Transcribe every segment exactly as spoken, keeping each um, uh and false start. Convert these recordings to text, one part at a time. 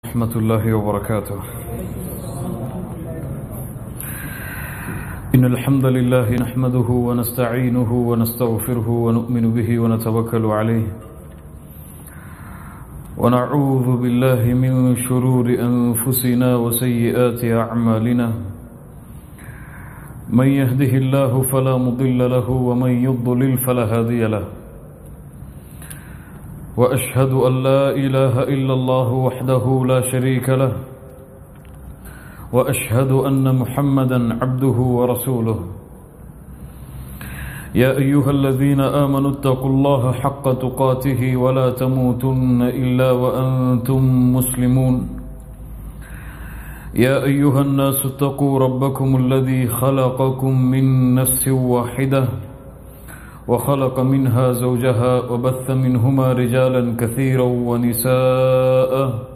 ورحمة الله وبركاته. إن الحمد لله نحمده ونستعينه ونستغفره ونؤمن به ونتوكل عليه ونعوذ بالله من شرور أنفسنا وسيئات أعمالنا. من يهده الله فلا مضل له ومن يضلل فلا هادي له. وأشهد أن لا إله إلا الله وحده لا شريك له وأشهد أن محمدا عبده ورسوله. يا أيها الذين آمنوا اتقوا الله حق تقاته ولا تموتن إلا وأنتم مسلمون. يا أيها الناس اتقوا ربكم الذي خلقكم من نفس واحدة وخلق منها زوجها وبث منهما رجالا كثيرا ونساء.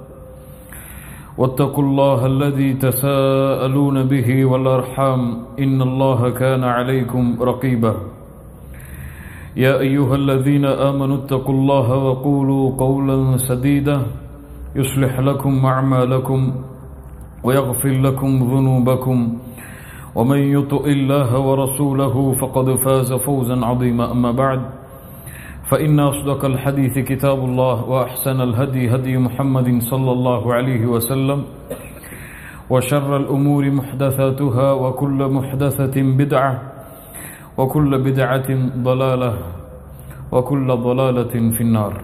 واتقوا الله الذي تساءلون به والأرحام إن الله كان عليكم رقيبا. يا أيها الذين آمنوا اتقوا الله وقولوا قولا سديدا يصلح لكم أعمالكم ويغفر لكم ذنوبكم ومن يطع الله ورسوله فقد فاز فوزا عظيما. أما بعد فإن أصدق الحديث كتاب الله وأحسن الهدي هدي محمد صلى الله عليه وسلم وشر الأمور محدثاتها وكل محدثة بدعة وكل بدعة ضلالة وكل ضلالة في النار.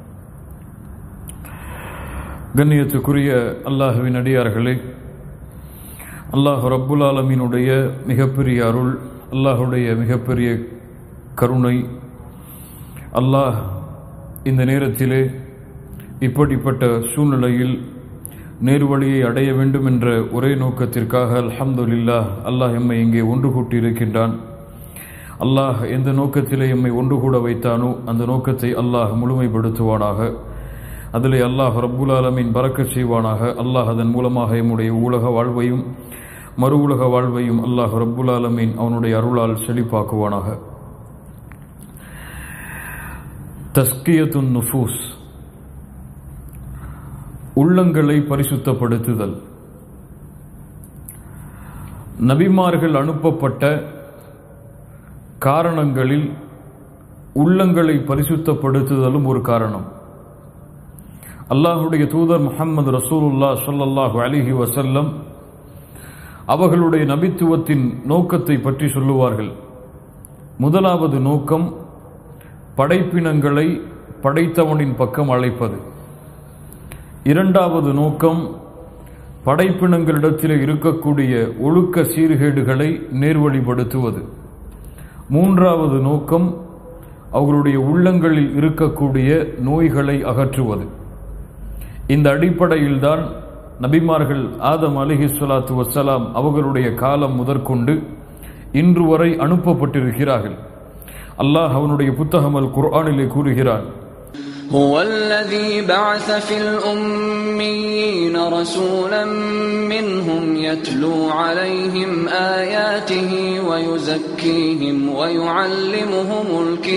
கண்ணியத்துக்குரிய அல்லாஹ்வின் அடியார்களே, அல்லாஹ் ரப்புல் ஆலமீனுடைய மிகப்பெரிய அருள், அல்லாஹுடைய மிகப்பெரிய கருணை, அல்லாஹ் இந்த நேரத்திலே இப்படிப்பட்ட சூழ்நிலையில் நேர்வழியை அடைய வேண்டும் என்ற ஒரே நோக்கத்திற்காக அல்ஹம்துலில்லாஹ் அல்லாஹ் எம்மை இங்கே ஒன்று கூட்டி இருக்கின்றான். அல்லாஹ் எந்த நோக்கத்திலே எம்மை ஒன்று கூட வைத்தானோ அந்த நோக்கத்தை அல்லாஹ் முழுமைப்படுத்துவானாக. அதிலே அல்லாஹ் ரப்புல் ஆலமீன் பரக்கத் செய்வானாக. அல்லாஹ் அதன் மூலமாக எம்முடைய உலக வாழ்வையும் மறு உலக வாழ்வையும் அல்லாஹ் ரப்புல் ஆலமீன் அவனுடைய அருளால் செழிப்பாக்குவானாக. தஸ்கியத்துன் நுஃபூஸ், உள்ளங்களை பரிசுத்தப்படுத்துதல். நபிமார்கள் அனுப்பப்பட்ட காரணங்களில் உள்ளங்களை பரிசுத்தப்படுத்துதலும் ஒரு காரணம். அல்லாஹுடைய தூதர் முஹம்மது ரசூலுல்லாஹ் ஸல்லல்லாஹு அலைஹி வஸல்லம் அவர்களுடைய நபித்துவத்தின் நோக்கத்தை பற்றி சொல்லுவார்கள். முதலாவது நோக்கம் படைப்பினங்களை படைத்தவனின் பக்கம் அழைப்பது. இரண்டாவது நோக்கம் படைப்பினங்களிடத்தில் இருக்கக்கூடிய ஒழுக்க சீர்கேடுகளை நேர்வழிப்படுத்துவது. மூன்றாவது நோக்கம் அவர்களுடைய உள்ளங்களில் இருக்கக்கூடிய நோய்களை அகற்றுவது. இந்த அடிப்படையில்தான் நபிமார்கள் ஆதம் அலைஹிஸ்ஸலாத்து வஸ்ஸலாம் அவர்களுடைய காலம் முதற்கொண்டு இன்று வரை அனுப்பப்பட்டிருக்கிறார்கள். அல்லாஹ் அவனுடைய புத்தகம் அல் குர்ஆனிலே கூறுகிறான், هو الذي بعث في الأميين رسولا منهم يتلو عليهم آياته ويزكيهم ويعلمهم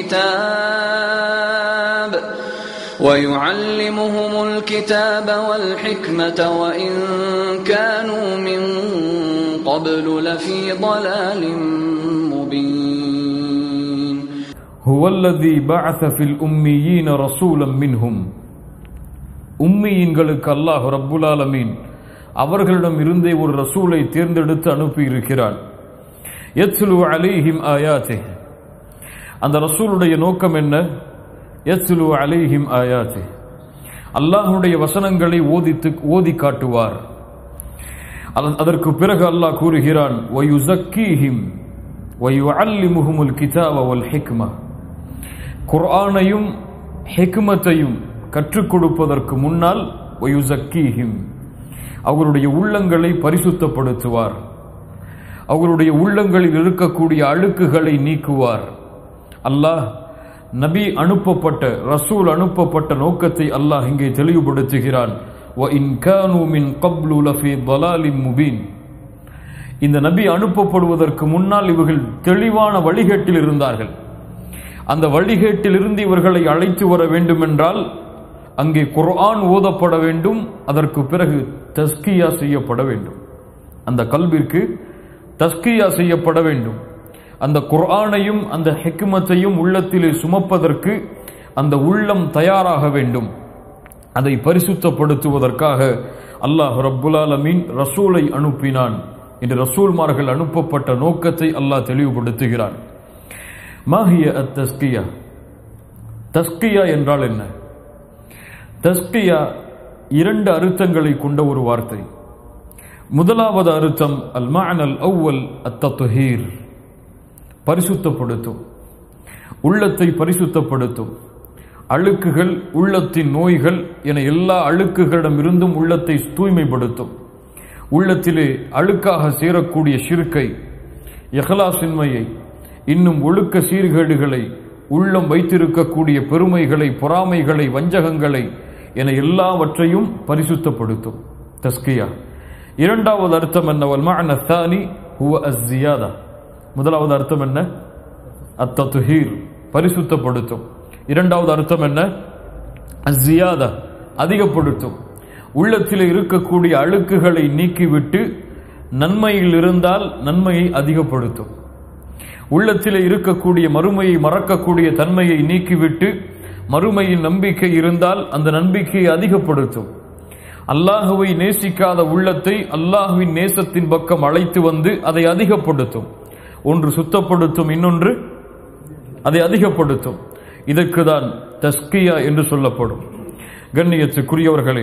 الكتاب ويعلمهم الكتاب والحكمة وإن كانوا من قبل لفي ضلال مبين. هو الذي بعث في الأميين رسولا منهم. உம்மியீன்களுக்கு அல்லாஹ் ரப்புல் ஆலமீன் அவர்களிடம் இருந்தே ஒரு ரசூலை தேர்ந்தெடுத்து அனுப்பி இருக்கிறார். யத்லு அலைஹிம் ஆயாத்திஹ், அந்த ரசூலுடைய நோக்கம் என்ன? யத்லு அலைஹிம் ஆயாத்திஹ், அல்லாஹ்வுடைய வசனங்களை ஓதித்து ஓதி காட்டுவார். அதற்கு பிறகு அல்லாஹ் கூறுகிறான், வயுஸக்கீஹிம் வயுஅல்லிமுஹுமுல் கிதாப வல் ஹிக்மா, குர்ஆனையும் ஹிக்மத்தையும் கற்றுக் கொடுப்பதற்கு முன்னால் வயுஸக்கீஹிம், அவர்களுடைய உள்ளங்களை பரிசுத்தப்படுத்துவார், அவர்களுடைய உள்ளங்களில் இருக்கக்கூடிய அழுக்குகளை நீக்குவார். அல்லாஹ் நபி அனுப்பப்பட்ட ரசூல் அனுப்பப்பட்ட நோக்கத்தை அல்லாஹ் இங்கே தெளிவுபடுத்துகிறான். وَإِنْ كَانُوا مِنْ قَبْلُ لَفِي ضَلَالٍ مُبِينٍ, இந்த நபி அனுப்பப்படுவதற்கு முன்னால் இவர்கள் தெளிவான வழிகேட்டில் இருந்தார்கள். அந்த வழிகேட்டிலிருந்து இவர்களை அழைத்து வர வேண்டுமென்றால் அங்கே குர்ஆன் ஓதப்பட வேண்டும், அதற்கு பிறகு தஸ்கியா செய்யப்பட வேண்டும். அந்த கல்விற்கு தஸ்கியா செய்யப்பட வேண்டும். அந்த குர்ஆனையும் அந்த ஹிக்மத்தையும் உள்ளத்திலே சுமப்பதற்கு அந்த உள்ளம் தயாராக வேண்டும். அதை பரிசுத்தப்படுத்துவதற்காக அல்லாஹ் ரப்புல் ஆலமீன் ரசூலை அனுப்பினான். இந்த ரசூல்மார்கள் அனுப்பப்பட்ட நோக்கத்தை அல்லாஹ் தெளிவுபடுத்துகிறான். மாஹிய அத் தஸ்கியா, தஸ்கியா என்றால் என்ன? தஸ்கியா இரண்டு அர்த்தங்களை கொண்ட ஒரு வார்த்தை. முதலாவது அர்த்தம் அல் மஅனல் அவ்வல் அத்-தத்ஹீர், பரிசுத்தப்படுத்தும், உள்ளத்தை பரிசுத்தப்படுத்தும். அழுக்குகள், உள்ளத்தின் நோய்கள் என எல்லா அழுக்குகளிடமிருந்தும் உள்ளத்தை தூய்மைப்படுத்தும். உள்ளத்திலே அழுக்காக சேரக்கூடிய ஷிர்கை, இஹ்லாஸின்மையை, இன்னும் ஒழுக்க சீர்கேடுகளை, உள்ளம் வைத்திருக்கக்கூடிய பெருமைகளை, பொறாமைகளை, வஞ்சகங்களை என எல்லாவற்றையும் பரிசுத்தப்படுத்தும் தஸ்கியா. இரண்டாவது அர்த்தம் என்ன? வல் மஅன ஸானி ஹுவ அஸ்-ஸியாதா. முதலாவது அர்த்தம் என்ன? அத்-தத்ஹீர், பரிசுத்தப்படுத்தும். இரண்டாவது அர்த்தம் என்ன? அஸ்-ஸியாதா, அதிகப்படுத்தும். உள்ளத்தில் இருக்கக்கூடிய அழுக்குகளை நீக்கிவிட்டு நன்மையில் இருந்தால் நன்மையை அதிகப்படுத்தும். உள்ளத்தில் இருக்கக்கூடிய மறுமையை மறக்கக்கூடிய தன்மையை நீக்கிவிட்டு மறுமையின் நம்பிக்கை இருந்தால் அந்த நம்பிக்கையை அதிகப்படுத்தும். அல்லாஹுவை நேசிக்காத உள்ளத்தை அல்லாஹுவின் நேசத்தின் பக்கம் அழைத்து வந்து அதை அதிகப்படுத்தும். ஒன்று சுத்தப்படுத்தும், இன்னொன்று அதை அதிகப்படுத்தும். இதற்கு தான் தஸ்கியா என்று சொல்லப்படும். கண்ணியத்துக்குரியவர்களே,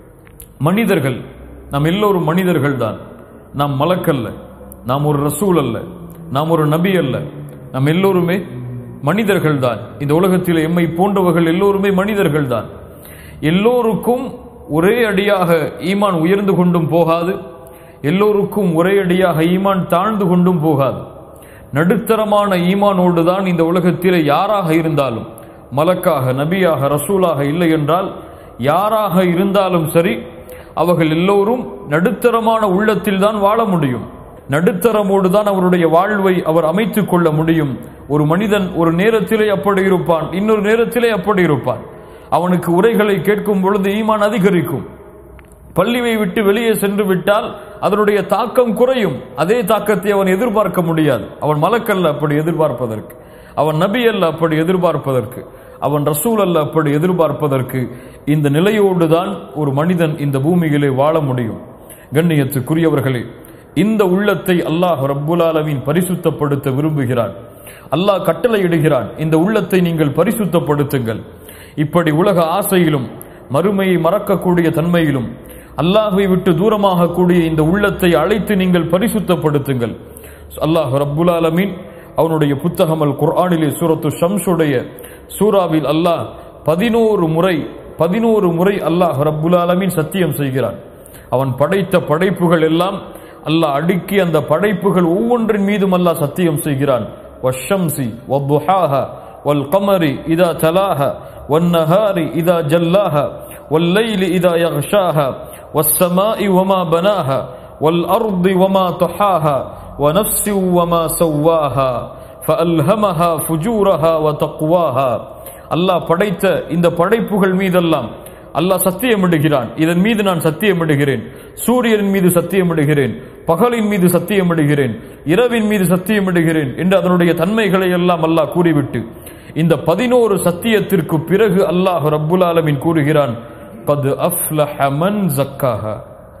மனிதர்கள், நாம் எல்லோரும் மனிதர்கள் தான். நாம் மலக்கல்ல, நாம் ஒரு ரசூல் அல்ல, நாம் ஒரு நபி அல்ல, நாம் எல்லோருமே மனிதர்கள் தான். இந்த உலகத்தில் எம்மை போன்றவர்கள் எல்லோருமே மனிதர்கள் தான். எல்லோருக்கும் ஒரே அடியாக ஈமான் உயர்ந்து கொண்டும் போகாது, எல்லோருக்கும் ஒரே அடியாக ஈமான் தாழ்ந்து கொண்டும் போகாது. நடுத்தரமான ஈமானோடு தான் இந்த உலகத்திலே யாராக இருந்தாலும், மலக்காக, நபியாக, ரசூலாக இல்லை என்றால் யாராக இருந்தாலும் சரி, அவர்கள் எல்லோரும் நடுத்தரமான உள்ளத்தில் தான் வாழ முடியும். நடுத்தரமோடு தான் அவருடைய வாழ்வை அவர் அமைத்துக் கொள்ள முடியும். ஒரு மனிதன் ஒரு நேரத்திலே அப்படி இருப்பான், இன்னொரு நேரத்திலே அப்படி இருப்பான். அவனுக்கு உரைகளை கேட்கும் பொழுது ஈமான் அதிகரிக்கும். பள்ளியை விட்டு வெளியே சென்று விட்டால் அதனுடைய தாக்கம் குறையும். அதே தாக்கத்தை அவன் எதிர்பார்க்க முடியாது. அவன் மலக்கல்ல அப்படி எதிர்பார்ப்பதற்கு, அவன் நபி அல்ல அப்படி எதிர்பார்ப்பதற்கு, அவன் ரசூல் அல்ல அப்படி எதிர்பார்ப்பதற்கு. இந்த நிலையோடு தான் ஒரு மனிதன் இந்த பூமியிலே வாழ முடியும். கண்ணியத்துக்குரியவர்களே, இந்த உள்ளத்தை அல்லாஹ் ரப்புல் ஆலமீன் பரிசுத்தப்படுத்த விரும்புகிறான். அல்லாஹ் கட்டளையிடுகிறான், இந்த உள்ளத்தை நீங்கள் பரிசுத்தப்படுத்துங்கள். இப்படி உலக ஆசையிலும் மறுமையை மறக்கக்கூடிய தன்மையிலும் அல்லாஹ்வை விட்டு தூரமாக கூடிய இந்த உள்ளத்தை அழைத்து நீங்கள் பரிசுத்தப்படுத்துங்கள். அல்லாஹ் ரப்புல் ஆலமீன் அவனுடைய புத்தகம் அல் குர்ஆனிலே சூரத்து ஷம்ஸுடைய சூராவில் அல்லாஹ் பதினோரு முறை பதினோரு முறை அல்லாஹ் ரப்புல் ஆலமீன் சத்தியம் செய்கிறான். அவன் படைத்த படைப்புகள் எல்லாம் அல்லாஹ் அடுக்கி அந்த படைப்புகள் ஒவ்வொன்றின் மீதும் அல்லாஹ் சத்தியம் செய்கிறான். வஷ்ஷம்ஸி வத்துஹாஹா வல் கமரி இதா தலாஹா வன்னஹாரி இதா ஜல்லாஹா வல்லைலி இதா யக்ஷாஹா வஸ்ஸமாஇ வமா பனாஹா வல் அர்தி வமா தஹாஹா வனஃப்ஸி வமா ஸவ்வாஹா ஃபஅல்ஹமஹா ஃபுஜூரஹா வதக்வாஹா. அல்லாஹ் படைத்த இந்த படைப்புகள் மீதெல்லாம் அல்லாஹ் சத்தியமிடுகிறான். இதன் மீது நான் சத்தியமிடுகிறேன், சூரியனின் மீது சத்தியமிடுகிறேன், பகலின் மீது சத்தியமிடுகிறேன், இரவின் மீது சத்தியமிடுகிறேன் என்று அதனுடைய தன்மைகளை எல்லாம் அல்லாஹ் கூறிவிட்டு இந்த பதினோரு சத்தியத்திற்கு பிறகு அல்லாஹ் ரப்புல் ஆலமீன் கூறுகிறான், கத் அஃப்லஹ மன் ஸக்காஹா,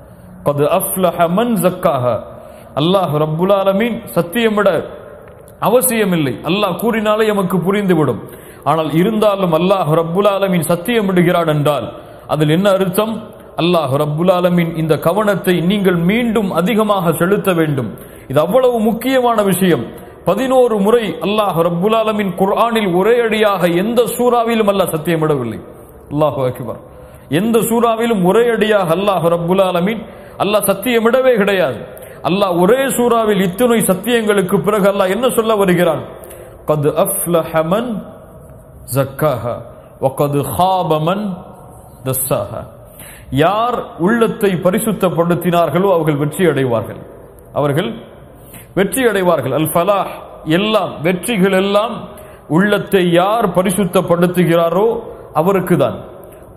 கத் அஃப்லஹ மன் ஸக்காஹா. அல்லாஹ் ரப்புல் ஆலமீன் சத்தியமிட அவசியமில்லை, அல்லாஹ் கூறினாலே நமக்கு புரிந்துவிடும். ஆனால் இருந்தாலும் அல்லாஹ் ரப்புல் ஆலமீன் சத்தியமிடுகிறான் என்றால் அதில் என்ன அர்த்தம்? அல்லாஹ் ரப்புல் ஆலமீன் இந்த கவனத்தை நீங்கள் மீண்டும் அதிகமாக செலுத்த வேண்டும். இது அவ்வளவு முக்கியமான விஷயம். பதினோரு முறை அல்லாஹ் ரப்புல் ஆலமீன் குர்ஆனில் ஒரே அடியாக எந்த சூறாவிலும் அல்லாஹ் சத்தியமிடவில்லை. அல்லாஹு அக்பர். எந்த சூறாவிலும் ஒரே அடியாக அல்லாஹ் ரப்புல் ஆலமீன் அல்லாஹ் சத்தியமிடவே கிடையாது. அல்லாஹ் ஒரே சூறாவில் இத்துணை சத்தியங்களுக்கு பிறகு அல்லாஹ் என்ன சொல்ல வருகிறான்? கத் அஃப்லஹ மன் ஸக்காஹா வகத் ஹாப மன் தஸ்ஸாஹா. யார் உள்ளத்தை பரிசுத்தப்படுத்தினார்களோ அவர்கள் வெற்றி அடைவார்கள், அவர்கள் வெற்றி அடைவார்கள். அல் ஃபலாஹ், எல்லாம் வெற்றிகள் எல்லாம் உள்ளத்தை யார் பரிசுத்தப்படுத்துகிறாரோ அவருக்கு தான்.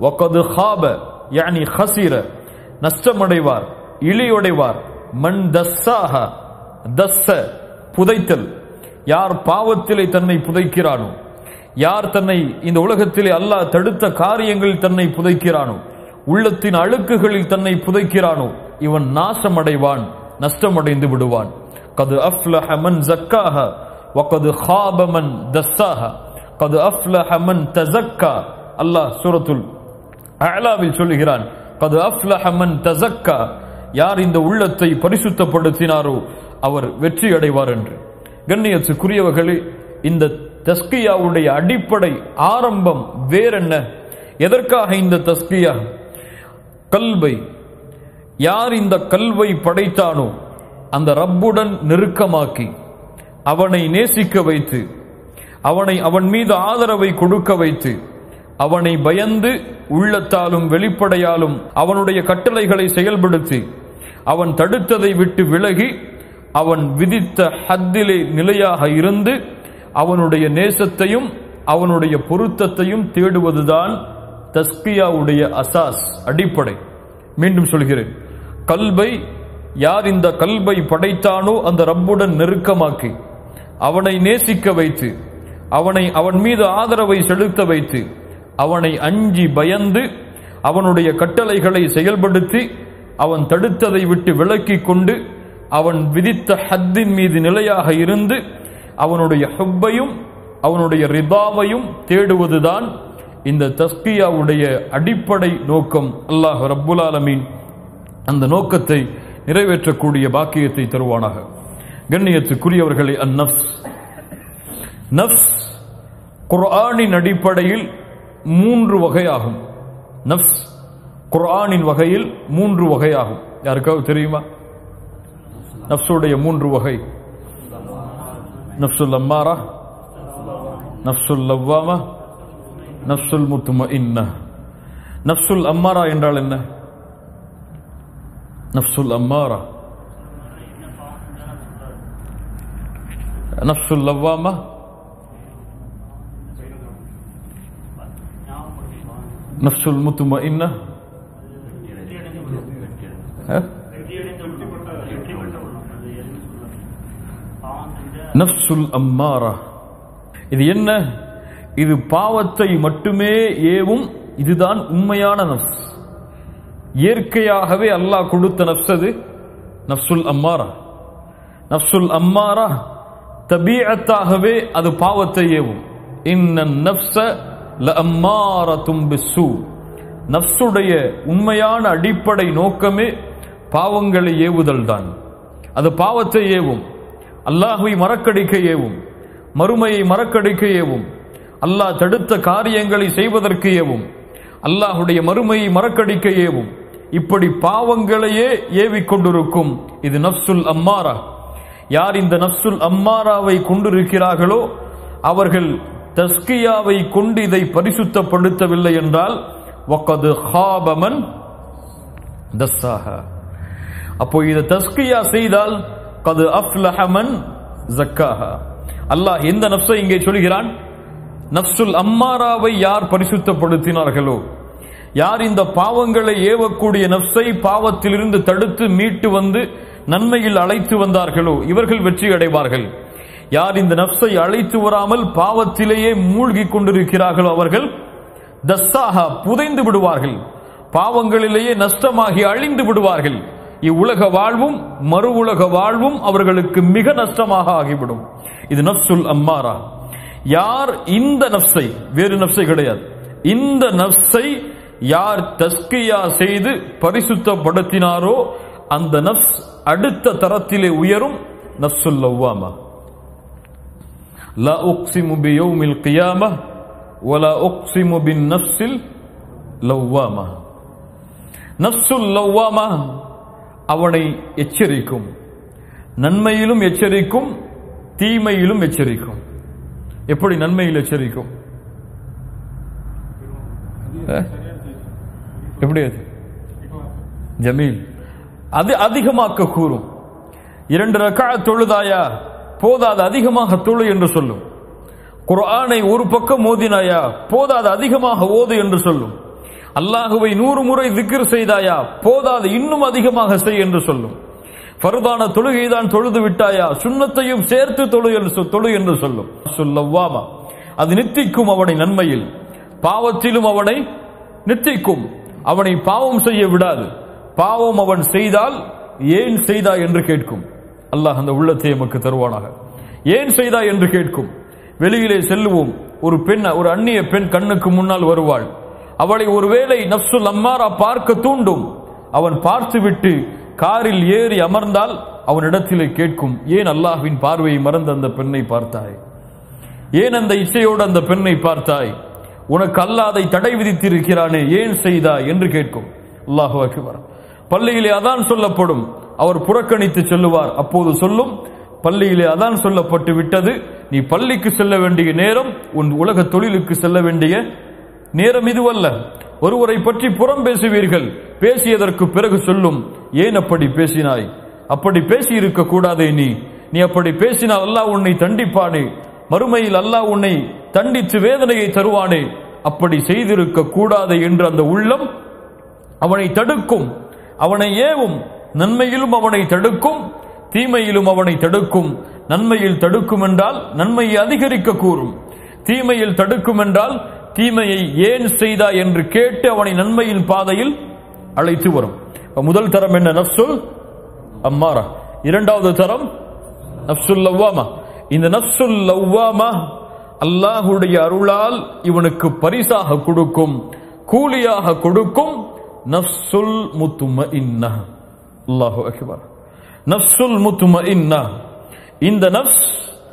வகது ஹாப யானி ஹசிர நஷ்டமடைவார், இழியடைவார். மன் தஸ்ஸாஹ தஸ்ஸ புதைத்தல், யார் பாவத்திலே தன்னை புதைக்கிறானோ, யார் தன்னை இந்த உலகத்திலே அல்லாஹ் தடுத்த காரியங்களில் தன்னை புதைக்கிறானோ, உள்ளத்தின் அழுக்குகளில் தன்னை புதைக்கிறானோ, இவன் நாசமடைவான், நஷ்டமடைந்து விடுவான். கது அஃப்லஹ மன் ஸக்காஹ வகது ஹாப மன் தஸ்ஸாஹ கது அஃப்லஹ மன் தஸக்கா. அல்லாஹ் சூரத்துல் அஅலாவில் சொல்லுகிறான், கது அஃப்லஹ மன் தஸக்கா, யார் இந்த உள்ளத்தை பரிசுத்தப்படுத்தினாரோ அவர் வெற்றி அடைவார் என்று. கண்ணியத்துக்குரியவர்களே, இந்த தஸ்கியாவுடைய அடிப்படை ஆரம்பம் வேறென்ன? எதற்காக இந்த தஸ்கியா? கல்வை, யார் இந்த கல்வை படைத்தானோ அந்த ரப்புடன் நெருக்கமாக்கி அவனை நேசிக்க வைத்து, அவனை அவன் மீது ஆதரவை கொடுக்க வைத்து, அவனை பயந்து உள்ளத்தாலும் வெளிப்படையாலும் அவனுடைய கட்டளைகளை செயல்படுத்தி, அவன் தடுத்ததை விட்டு விலகி அவன் விதித்த ஹத்திலே நிலையாக இருந்து அவனுடைய நேசத்தையும் அவனுடைய பொருத்தத்தையும் தேடுவதுதான் தஸ்கியாவுடைய அசாஸ், அடிப்படை. மீண்டும் சொல்கிறேன், கல்வை, யார் இந்த கல்வை படைத்தானோ அந்த ரப்புடன் நெருக்கமாக்கி அவனை நேசிக்க வைத்து, அவனை அவன் மீது ஆதரவை செலுத்த வைத்து, அவனை அஞ்சி பயந்து அவனுடைய கட்டளைகளை செயல்படுத்தி அவன் தடுத்ததை விட்டு விலக்கி கொண்டு அவன் விதித்த ஹத்தின் மீது நிலையாக இருந்து அவனுடைய ஹுப்பையும் அவனுடைய ரிதாவையும் தேடுவதுதான் இந்த தஸ்கியாவுடைய அடிப்படை நோக்கம். அல்லாஹ் ரப்புல் ஆலமீன் அந்த நோக்கத்தை நிறைவேற்றக்கூடிய பாக்கியத்தை தருவானாக. கண்ணியத்துக்குரியவர்களே, அந்நஃப்ஸ், நஃப்ஸ் குர்ஆனின் அடிப்படையில் மூன்று வகையாகும். நஃப்ஸ் குர்ஆனின் வகையில் மூன்று வகையாகும். யாருக்காவது தெரியுமா நஃப்ஸுடைய மூன்று வகை? நஃப்சுல் அம்மாரா, நஃப்சுல் லவ்வாமா, நஃப்சுல் முத்மஇன்னா. நஃப்சுல் அம்மாரா என்றால் என்ன? நஃப்சுல் அம்மாரா, நஃப்சுல் லவ்வாமா, நஃப்சுல் முத்மஇன்னா. நஃப்சுல் அம்மாரா இது என்ன? இது பாவத்தை மட்டுமே ஏவும். இதுதான் உண்மையான நஃப்ஸ். இயற்கையாகவே அல்லாஹ் கொடுத்த நஃப்ஸ் அது நஃப்சுல் அம்மாரா. நஃப்சுல் அம்மாரா தபீஅத்தாகவே அது பாவத்தை ஏவும். இன்னன் நஃப்ஸ லஅம்மாரத்தும் பிஸ்ஸூ. நஃப்ஸுடைய உண்மையான அடிப்படை நோக்கமே பாவங்களை ஏவுதல் தான். அது பாவத்தை ஏவும், அல்லாஹ்வை மறக்கடிக்க ஏவும், மறுமையை மறக்கடிக்க ஏவும், அல்லாஹ் தடுத்த காரியங்களை செய்வதற்கு ஏவும், அல்லாஹுடைய மறுமையை மறக்கடிக்க ஏவும். இப்படி பாவங்களையே ஏவிக்கொண்டிருக்கும் இது நஃப்சுல் அம்மாரா. யார் இந்த நஃப்சுல் அம்மாராவை கொண்டிருக்கிறார்களோ அவர்கள் தஸ்கியாவை கொண்டு இதை பரிசுத்தப்படுத்தவில்லை என்றால் வகது ஹாப மன் தஸ்ஸாஹா. அப்போ இதை தஸ்கியா செய்தால் கது அஃப்லஹ மன் ஸக்காஹா. அல்லாஹ் எந்த நஃப்ஸை இங்கே சொல்கிறான்? நஃப்சுல் அம்மாராவை யார் பரிசுத்தப்படுத்தினார்களோ, யார் இந்த பாவங்களை ஏவக்கூடிய நஃப்ஸை பாவத்திலிருந்து தடுத்து மீட்டு வந்து நன்மையில் அழைத்து வந்தார்களோ இவர்கள் வெற்றி அடைவார்கள். யார் இந்த நஃப்ஸை அழைத்து வராமல் பாவத்திலேயே மூழ்கி கொண்டிருக்கிறார்களோ அவர்கள் தஸ்ஸாஹா புதைந்து விடுவார்கள், பாவங்களிலேயே நஷ்டமாகி அழிந்து விடுவார்கள். இவ்வுலக வாழ்வும் மறு உலக வாழ்வும் அவர்களுக்கு மிக நஷ்டமாக ஆகிவிடும். இது நஃப்சுல் அம்மாரா. யார் இந்த நஃப்ஸை, வேறு நஃப்ஸை கிடையாது, இந்த நஃப்ஸை யார் தஸ்கியா செய்து பரிசுத்தப்படுத்தினாரோ அந்த நஃப்ஸ் அடுத்த தரத்திலே உயரும். நஃப்சுல் லவ்வாமா. லா உக்ஸிமு பியௌமில் கியாமஹ் வலா உக்ஸிமு பின் நஃப்ஸில் லவ்வாமா. நஃப்சுல் லவ்வாமா அவனை எச்சரிக்கும், நன்மையிலும் எச்சரிக்கும், தீமையிலும் எச்சரிக்கும். எப்படி நன்மையில் எச்சரிக்கும்? எப்படி? அது ஜமீல், அது அதிகமாக்க கூறும். இரண்டு ரக்அத் தொழுதாயா போதாது, அதிகமாக தொழு என்று சொல்லும். குர்ஆனை ஒரு பக்கம் ஓதினாயா போதாது, அதிகமாக ஓது என்று சொல்லும். அல்லாஹுவை நூறு முறை திக்ர் செய்தாயா, போதாது இன்னும் அதிகமாக செய் என்று சொல்லும். ஃபர்தான தொழுகைதான் தொழுது விட்டாயா, சுன்னத்தையும் சேர்த்து தொழு தொழு என்று சொல்லும். சொல்லவாமா அது நித்திக்கும் அவனை நன்மையில், பாவத்திலும் அவனை நித்திக்கும், அவனை பாவம் செய்ய விடாது. பாவம் அவன் செய்தால் ஏன் செய்தாய் என்று கேட்கும். அல்லாஹ் அந்த உள்ளத்தை நமக்கு தருவானாக. ஏன் செய்தாய் என்று கேட்கும். வெளியிலே செல்லுவோம், ஒரு பெண், ஒரு அந்நிய பெண் கண்ணுக்கு முன்னால் வருவாள். அவளை ஒருவேளை நஃப்சுல் அம்மாரா பார்க்க தூண்டும். அவன் பார்த்துவிட்டு காரில் ஏறி அமர்ந்தால் அவனிடத்திலே கேட்கும், ஏன் அல்லாஹ்வின் பார்வையை மறந்த அந்த பெண்ணை பார்த்தாய், ஏன் அந்த இச்சையோடு அந்த பெண்ணை பார்த்தாய், உனக்கு அல்லாஹ் அதை தடை விதித்திருக்கிறானே ஏன் செய்தாய் என்று கேட்கும். அல்லாஹு அக்பர். பள்ளியிலே அதான் சொல்லப்படும், அவர் புறக்கணித்து சொல்லுவார். அப்போது சொல்லும், பள்ளியிலே அதான் சொல்லப்பட்டு விட்டது, நீ பள்ளிக்கு செல்ல வேண்டிய நேரம் உன் உலக தொழிலுக்கு செல்ல வேண்டிய நேரம் இதுவல்ல. ஒருவரை பற்றி புறம் பேசுவீர்கள், பேசியதற்கு பிறகு சொல்லும், ஏன் அப்படி பேசினாய், அப்படி பேசி இருக்க கூடாதே, நீ நீ அப்படி பேசினால் அல்லாஹ் உன்னை தண்டிப்பானே, மறுமையில் அல்லாஹ் உன்னை தண்டித்து வேதனையை தருவானே, அப்படி செய்திருக்க கூடாது என்று அந்த உள்ளம் அவனை தடுக்கும், அவனை ஏவும். நன்மையிலும் அவனை தடுக்கும், தீமையிலும் அவனை தடுக்கும். நன்மையில் தடுக்கும் என்றால் நன்மையை அதிகரிக்க கூறும், தீமையில் தடுக்கும் என்றால் தீமையை ஏன் செய்தா என்று கேட்டு அவனை நன்மையின் பாதையில் அழைத்து வரும். முதல் தரம் என்ன? நஃப்சுல் அம்மாரா. இரண்டாவது தரம் நஃப்சுல் லவ்வாமா. இந்த நஃப்சுல் லவ்வாமா அல்லாஹுடைய அருளால் இவனுக்கு பரிசாக கொடுக்கும், கூலியாக கொடுக்கும் நஃப்சுல் முத்மஇன்னா. அல்லாஹு அக்பர். நஃப்சுல் முத்மஇன்னா. இந்த நஃப்ஸ்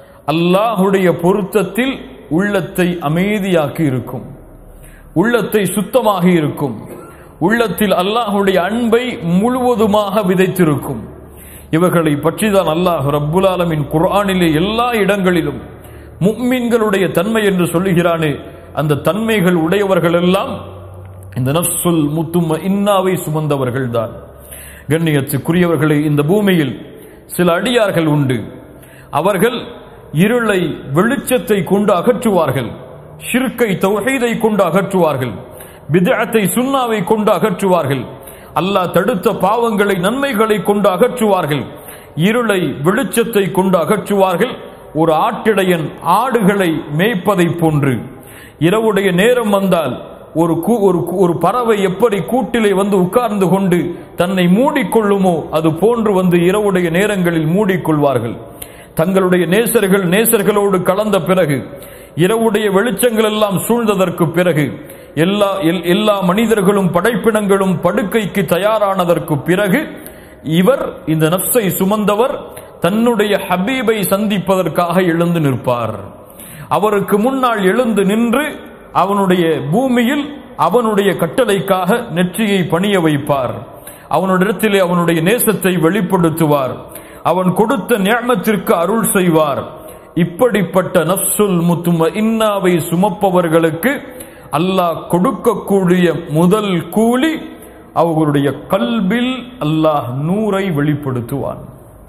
அல்லாஹுடைய பொருத்தத்தில் உள்ளத்தை அமைதியாக்கி இருக்கும், உள்ளத்தை சுத்தமாக இருக்கும், உள்ளத்தில் அல்லாஹுடைய அன்பை முழுவதுமாக விதைத்திருக்கும். இவர்களை பற்றிதான் அல்லாஹ் ரப்புல் ஆலமீன் குர்ஆனிலே எல்லா இடங்களிலும் முஃமின்களுடைய தன்மை என்று சொல்லுகிறானே, அந்த தன்மைகள் உடையவர்கள் எல்லாம் இந்த நஃப்சுல் முத்மஇன்னாவை சுமந்தவர்கள் தான். கண்ணியத்துக்குரியவர்களே, இந்த பூமியில் சில அடியார்கள் உண்டு. அவர்கள் இருளை வெளிச்சத்தை கொண்டு அகற்றுவார்கள், ஷிர்கை தௌஹீதை கொண்டு அகற்றுவார்கள், பித்அத்தை சுன்னாவை கொண்டு அகற்றுவார்கள், அல்லாஹ் தடுத்த பாவங்களை நன்மைகளை கொண்டு அகற்றுவார்கள், இருளை வெளிச்சத்தை கொண்டு அகற்றுவார்கள். ஒரு ஆட்டிடையன் ஆடுகளை மேய்ப்பதை போன்று இரவுடைய நேரம் வந்தால் ஒரு ஒரு பறவை எப்படி கூட்டிலே வந்து உட்கார்ந்து கொண்டு தன்னை மூடிக்கொள்ளுமோ அது போன்று வந்து இரவுடைய நேரங்களில் மூடிக்கொள்வார்கள். தங்களுடைய நேசர்கள் நேசர்களோடு கலந்த பிறகு, இரவுடைய வெளிச்சங்கள் எல்லாம் சூழ்ந்ததற்கு பிறகு, எல்லா எல்லா மனிதர்களும் படைப்பினங்களும் படுக்கைக்கு தயாரானதற்கு பிறகு, இவர் இந்த நஃப்ஸை சுமந்தவர் தன்னுடைய ஹபீபை சந்திப்பதற்காக எழுந்து நிற்பார். அவருக்கு முன்னால் எழுந்து நின்று அவனுடைய பூமியில் அவனுடைய கட்டளைக்காக நெற்றியை பணிய வைப்பார். அவனுடைய அவனுடைய நேசத்தை வெளிப்படுத்துவார். அவன் கொடுத்த நிஅமத்திற்கு அருள் செய்வார். இப்படிப்பட்ட நஃப்சுல் முத்மஇன்னாவை சுமப்பவர்களுக்கு அல்லாஹ் கொடுக்கக்கூடிய முதல் கூலி, அவர்களுடைய கல்பில் அல்லாஹ் நூரை வெளிப்படுத்துவான்.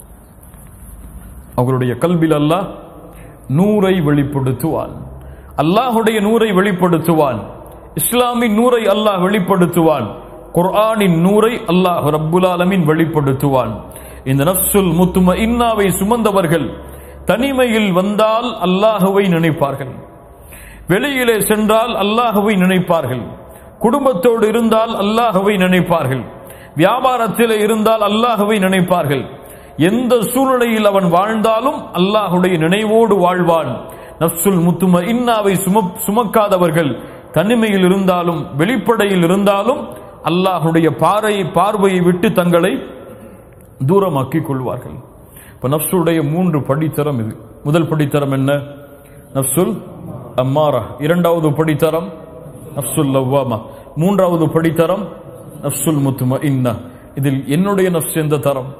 அவர்களுடைய கல்பில் அல்லாஹ் நூரை வெளிப்படுத்துவான். அல்லாஹுடைய நூரை வெளிப்படுத்துவான். இஸ்லாமின் நூரை அல்லாஹ் வெளிப்படுத்துவான். குர்ஆனின் நூரை அல்லாஹ் ரப்புல் ஆலமீன் வெளிப்படுத்துவான். இந்த நஃப்சுல் முத்மஇன்னாவை சுமந்தவர்கள் தனிமையில் வந்தால் அல்லாஹுவை நினைப்பார்கள், வெளியிலே சென்றால் அல்லாஹுவை நினைப்பார்கள், குடும்பத்தோடு இருந்தால் அல்லாஹுவை நினைப்பார்கள், வியாபாரத்தில் இருந்தால் அல்லாஹுவை நினைப்பார்கள். எந்த சூழ்நிலையில் அவன் வாழ்ந்தாலும் அல்லாஹுடைய நினைவோடு வாழ்வான். நஃப்சுல் முத்மஇன்னாவை சுமக்காதவர்கள் தனிமையில் இருந்தாலும் வெளிப்படையில் இருந்தாலும் அல்லாஹுடைய பாறை பார்வையை விட்டு தங்களை தூரமாக்கிக் கொள்வார்கள். இப்ப நஃப்சுடைய மூன்று படித்தரம் இது. முதல் படித்தரம் என்ன? நஃப்சுல் அம்மாரா. இரண்டாவது படித்தரம் நஃப்சுல் லவ்வாமா. மூன்றாவது படித்தரம் நஃப்சுல் முத்மஇன்னா. இதில் என்னுடைய நஃப்ஸ் எந்த தரம்?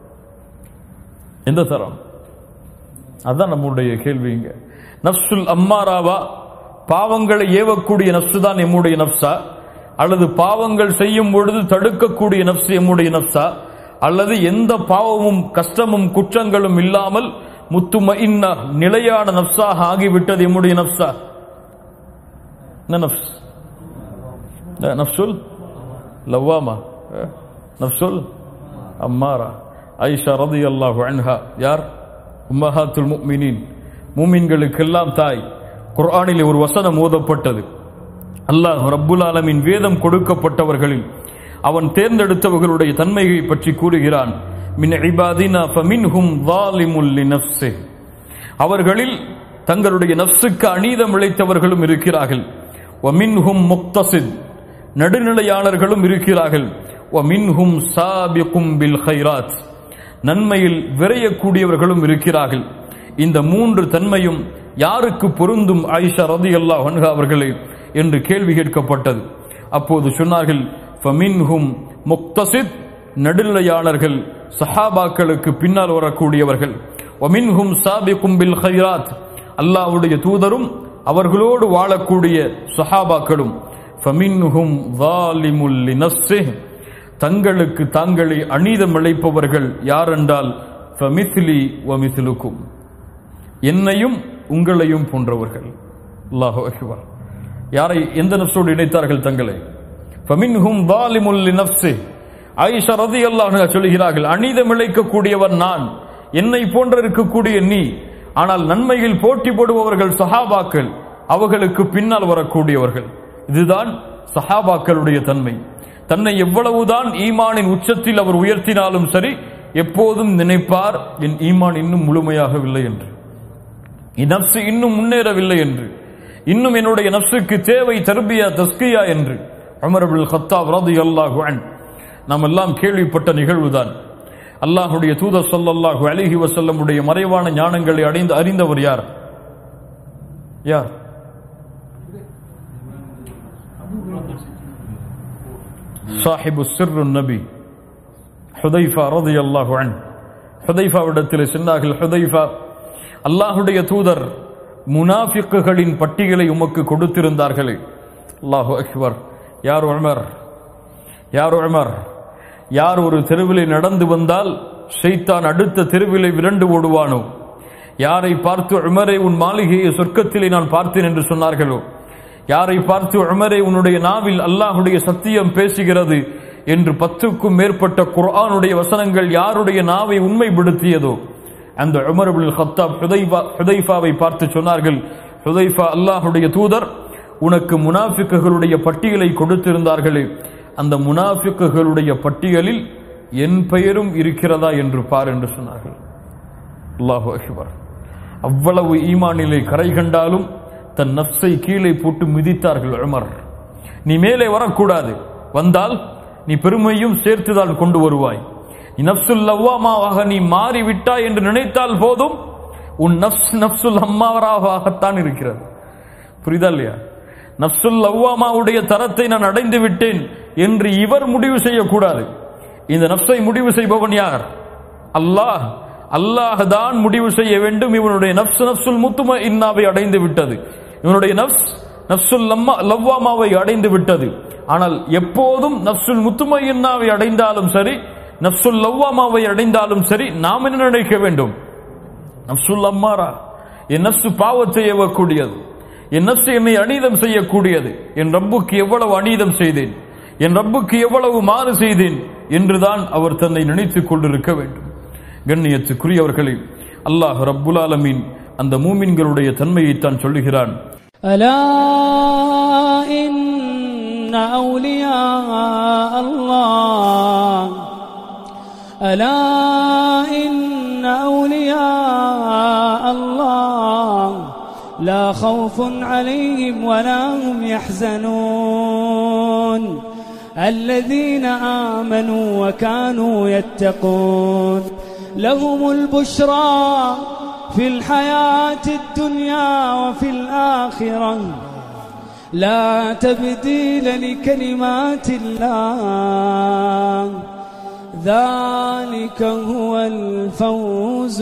எந்த தரம்? அதான் நம்முடைய கேள்வி. இங்க நஃப்சுல் அம்மாராவா, பாவங்களை ஏவக்கூடிய நஃப்ஸ் தான் எம்முடைய நஃப்ஸா, அல்லது பாவங்கள் செய்யும் பொழுது தடுக்கக்கூடிய நஃப்ஸ் எம்முடைய நஃப்ஸா, அல்லது எந்த பாவமும் கஷ்டமும் குற்றங்களும் இல்லாமல் முத்துமஇன்னா நிலையான நஃப்ஸாக ஆகிவிட்டது எம்முடைய நஃப்ஸா? என்ன நஃப்ஸ்? நஃப்சுல் லவ்வாமா, நஃப்சுல் அம்மாரா. ஆயிஷா ரலியல்லாஹு அன்ஹா யார்? உம்மஹாத்துல் முஃமினீன், மூமின்களுக்கெல்லாம் தாய். குர்ஆனிலே ஒரு வசனம் ஓதப்பட்டது. அல்லாஹ் ரப்புல் ஆலமீன் வேதம் கொடுக்கப்பட்டவர்களில் அவன் தேர்ந்தெடுத்தவர்களுடைய தன்மையை பற்றி கூறுகிறான். மின் இபாதினா ஃபமின்ஹும் ஸாலிமுல் லினஃப்ஸிஹி, அவர்களில் தங்களுடைய நஃப்ஸுக்கு அநீதம் இழைத்தவர்களும் இருக்கிறார்கள். வமின்ஹும் முக்தஸித், நடுநிலையாளர்களும் இருக்கிறார்கள். வமின்ஹும் சாபிகும் பில் கைராத், நன்மையில் விரையக்கூடியவர்களும் இருக்கிறார்கள். இந்த மூன்று தன்மையும் யாருக்கு பொருந்தும் ஆயிஷா ரலியல்லாஹு அன்ஹா அவர்களே என்று கேள்வி கேட்கப்பட்டது. அப்போது சொன்னார்கள், ஃபமின்ஹும் முக்தஸித், நடுநிலையாளர்கள், சஹாபாக்களுக்கு பின்னால் வரக்கூடியவர்கள். வமின்ஹும் சாபிகும் பில் கைராத், அல்லாஹ்வுடைய தூதரும் அவர்களோடு வாழக்கூடிய சஹாபாக்களும். ஃபமின்ஹும் ஸாலிமுல் லினஃப்ஸிஹி, தங்களுக்கு தாங்களே அநீதம் இழைப்பவர்கள் யாரென்றால் ஃபமிஸ்லி வமிஸ்லுக்கும், என்னையும் உங்களையும் போன்றவர்கள். அல்லாஹு அக்பர். யாரை எந்த நஃப்ஸோடு இணைத்தார்கள் தங்களை? ஃபமின்ஹும் ஸாலிமுல் லினஃப்ஸிஹி. ஆயிஷா ரலியல்லாஹு அன்ஹா சொல்கிறார்கள், அநீதம் இழைக்கக்கூடியவன் நான், என்னை போன்ற இருக்கக்கூடிய நீ. ஆனால் நன்மையில் போட்டி போடுபவர்கள் சஹாபாக்கள், அவர்களுக்கு பின்னால் வரக்கூடியவர்கள். இதுதான் சஹாபாக்களுடைய தன்மை. தன்னை எவ்வளவுதான் ஈமானின் உச்சத்தில் அவர் உயர்த்தினாலும் சரி, எப்போதும் நினைப்பார், என் ஈமான் இன்னும் முழுமையாகவில்லை என்று, என் நஃப்ஸ் இன்னும் முன்னேறவில்லை என்று, இன்னும் என்னுடைய நஃப்ஸுக்கு தேவை தர்பியா தஸ்கியா என்று. உமர் இப்னுல் கத்தாப் ரலியல்லாஹு அன்ஹு நாம் எல்லாம் கேள்விப்பட்ட நிகழ்வுதான். அல்லாஹ்வுடைய தூதர் ஸல்லல்லாஹு அலைஹி வஸல்லம் உடைய மறைவான ஞானங்களை அடைந்து அறிந்தவர் யார்? யார்? சாஹிபு சிர்ருன் நபி ஹுதைஃபா ரலியல்லாஹு அன்ஹு. ஹுதைஃபாவிடத்தில் சொன்னார்கள், ஹுதைஃபா, அல்லாஹ்வுடைய தூதர் முனாஃபிக்குகளின் பட்டியலை உமக்கு கொடுத்திருந்தார்களே. அல்லாஹு அக்பர். யார் உமர்? யார் உமர்? யார் ஒரு தெருவிலே நடந்து வந்தால் ஷைத்தான் அடுத்த தெருவிலே விரண்டு ஓடுவானோ, யாரை பார்த்து உமரே உன் மாளிகையை சொர்க்கத்திலே நான் பார்த்தேன் என்று சொன்னார்களோ, யாரை பார்த்து உமரே உன்னுடைய நாவில் அல்லாஹ்வுடைய சத்தியம் பேசுகிறது என்று பத்துக்கும் மேற்பட்ட குர்ஆனுடைய வசனங்கள் யாருடைய நாவை உண்மைப்படுத்தியதோ, அந்த உமர் இப்னுல் கத்தாப் ஹுதைஃபா ஹுதைஃபாவை பார்த்து சொன்னார்கள், ஹுதைஃபா, அல்லாஹ்வுடைய தூதர் உனக்கு முனாஃபிக்குகளுடைய பட்டியலை கொடுத்திருந்தார்களே, அந்த முனாஃபிக்குகளுடைய பட்டியலில் என் பெயரும் இருக்கிறதா என்று பார் என்று சொன்னார்கள். அல்லாஹு அக்பர். அவ்வளவு ஈமானிலே கரை கண்டாலும் தன் நஃப்ஸை கீழே போட்டு மிதித்தார்கள் உமர். நீ மேலே வரக்கூடாது, வந்தால் நீ பெருமையும் சேர்த்துதான் கொண்டு வருவாய். நீ நஃப்சுல் லவ்வாமாவாக நீ மாறிவிட்டாய் என்று நினைத்தால் போதும், உன் நஃப்ஸ் நஃப்சுல் அம்மாராவாகத்தான் இருக்கிறது. புரியுதா இல்லையா? நஃப்சுல் லவ்வாமாவுடைய தரத்தை நான் அடைந்து விட்டேன் என்று இவர் முடிவு செய்யக்கூடாது. இந்த நஃப்ஸை முடிவு செய்பவன் யார்? அல்லாஹ். அல்லாஹ் தான் முடிவு செய்ய வேண்டும். இவனுடைய நஃப்ஸ் நஃப்சுல் முத்மஇன்னாவை அடைந்து விட்டது, இவனுடைய நஃப்ஸ் நஃப்சுல் லவ்வாமாவை அடைந்து விட்டது. ஆனால் எப்போதும் நஃப்சுல் முத்மஇன்னாவை அடைந்தாலும் சரி, நஃப்சுல் லவ்வாமாவை அடைந்தாலும் சரி, நாம் என்ன நினைக்க வேண்டும்? நஃப்சுல் அம்மாரா, என் நஃப்ஸ் பாவத்தை ஏவக்கூடியது, என் நஃப்ஸ் என்னை அநீதம் செய்யக்கூடியது, என் ரப்புக்கு எவ்வளவு அநீதம் செய்தேன், என் ரப்புக்கு எவ்வளவு மாறு செய்தேன் என்றுதான் அவர் தன்னை நினைத்துக் கொண்டிருக்க வேண்டும். கண்ணியத்துக்குரியவர்களே, அல்லாஹ் ரப்புல் ஆலமீன் அந்த மூமின்களுடைய தன்மையைத்தான் சொல்லுகிறான். அலா இன்ன அவுலியா அல்லாஹ் அலா இன்ன அவுலியா அல்லாஹ் லா கௌஃபுன் அலைஹிம் வலா ஹும் யஹ்ஸனூன் الذين آمنوا وكانوا يتقون لهم البشرى في الحياة الدنيا وفي الآخرة لا تبديل لكلمات الله ذلك هو الفوز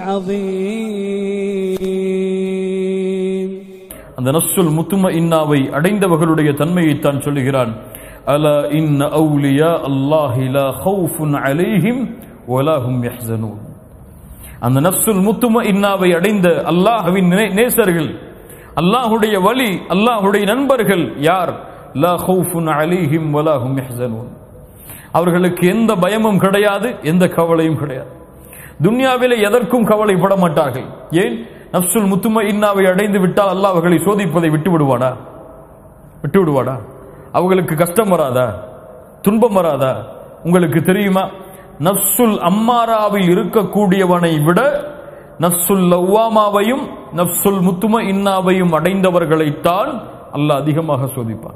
العظيم. அந்த நஃப்சுல் முத்மஇன்னாவை அடைந்தவர்களுடைய தன்மையைத்தான் சொல்லுகிறான். அலா இன்ன அவுலியா அல்லாஹி லா கௌஃபுன் அலைஹிம் வலா ஹும் யஹ்ஸனூன். அந்த நஃப்சுல் முத்மஇன்னாவை அடைந்த அல்லாஹ்வின் நேசர்கள், அல்லாஹ்வுடைய வலி, அல்லாஹ்வுடைய நண்பர்கள் யார்? லா ஹௌஃபுன் அலைஹிம் வலா ஹும் யஹ்ஸனூன். அவர்களுக்கு எந்த பயமும் கிடையாது, எந்த கவலையும் கிடையாது. துன்யாவிலே எதற்கும் கவலைப்பட மாட்டார்கள். ஏன்? நஃப்சுல் முத்மஇன்னாவை அடைந்து விட்டால் அல்லாஹ் அவர்களை சோதிப்பதை விட்டு விடுவாடா? விட்டு விடுவாடா? அவர்களுக்கு கஷ்டம் வராதா? துன்பம் வராதா? உங்களுக்கு தெரியுமா, நஃப்சுல் அம்மாராவில் இருக்கக்கூடியவனை விட நஃப்சுல் லவ்வாமாவையும் நஃப்சுல் முத்மஇன்னாவையும் அடைந்தவர்களைத்தான் அல்லாஹ் அதிகமாக சோதிப்பான்.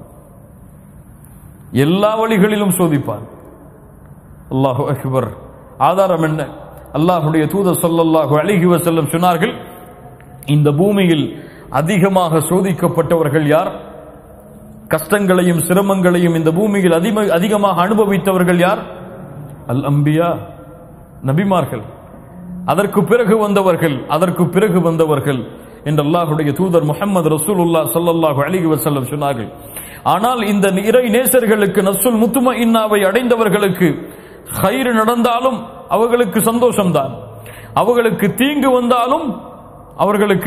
எல்லா வழிகளிலும் சோதிப்பான். அல்லாஹு அக்பர். ஆதாரம் என்ன? அல்லாஹ்வுடைய தூதர் ஸல்லல்லாஹு அலைஹி வஸல்லம் சொன்னார்கள், இந்த பூமியில் அதிகமாக சோதிக்கப்பட்டவர்கள் யார்? கஷ்டங்களையும் சிரமங்களையும் இந்த பூமியில் அதிகமாக அனுபவித்தவர்கள் யார்? அல் அம்பியா, நபிமார்கள். அதற்கு பிறகு வந்தவர்கள் அதற்கு பிறகு வந்தவர்கள் என்று அல்லாஹ்வுடைய தூதர் முஹம்மது ரசூலுல்லாஹ் ஸல்லல்லாஹு அலைஹி வஸல்லம் சொன்னார்கள். ஆனால் இந்த இறை நேசர்களுக்கு, நஃப்சுல் முத்மஇன்னாவை அடைந்தவர்களுக்கு கைர் நடந்தாலும் அவர்களுக்கு சந்தோஷம்தான், அவர்களுக்கு தீங்கு வந்தாலும் அவர்களுக்கு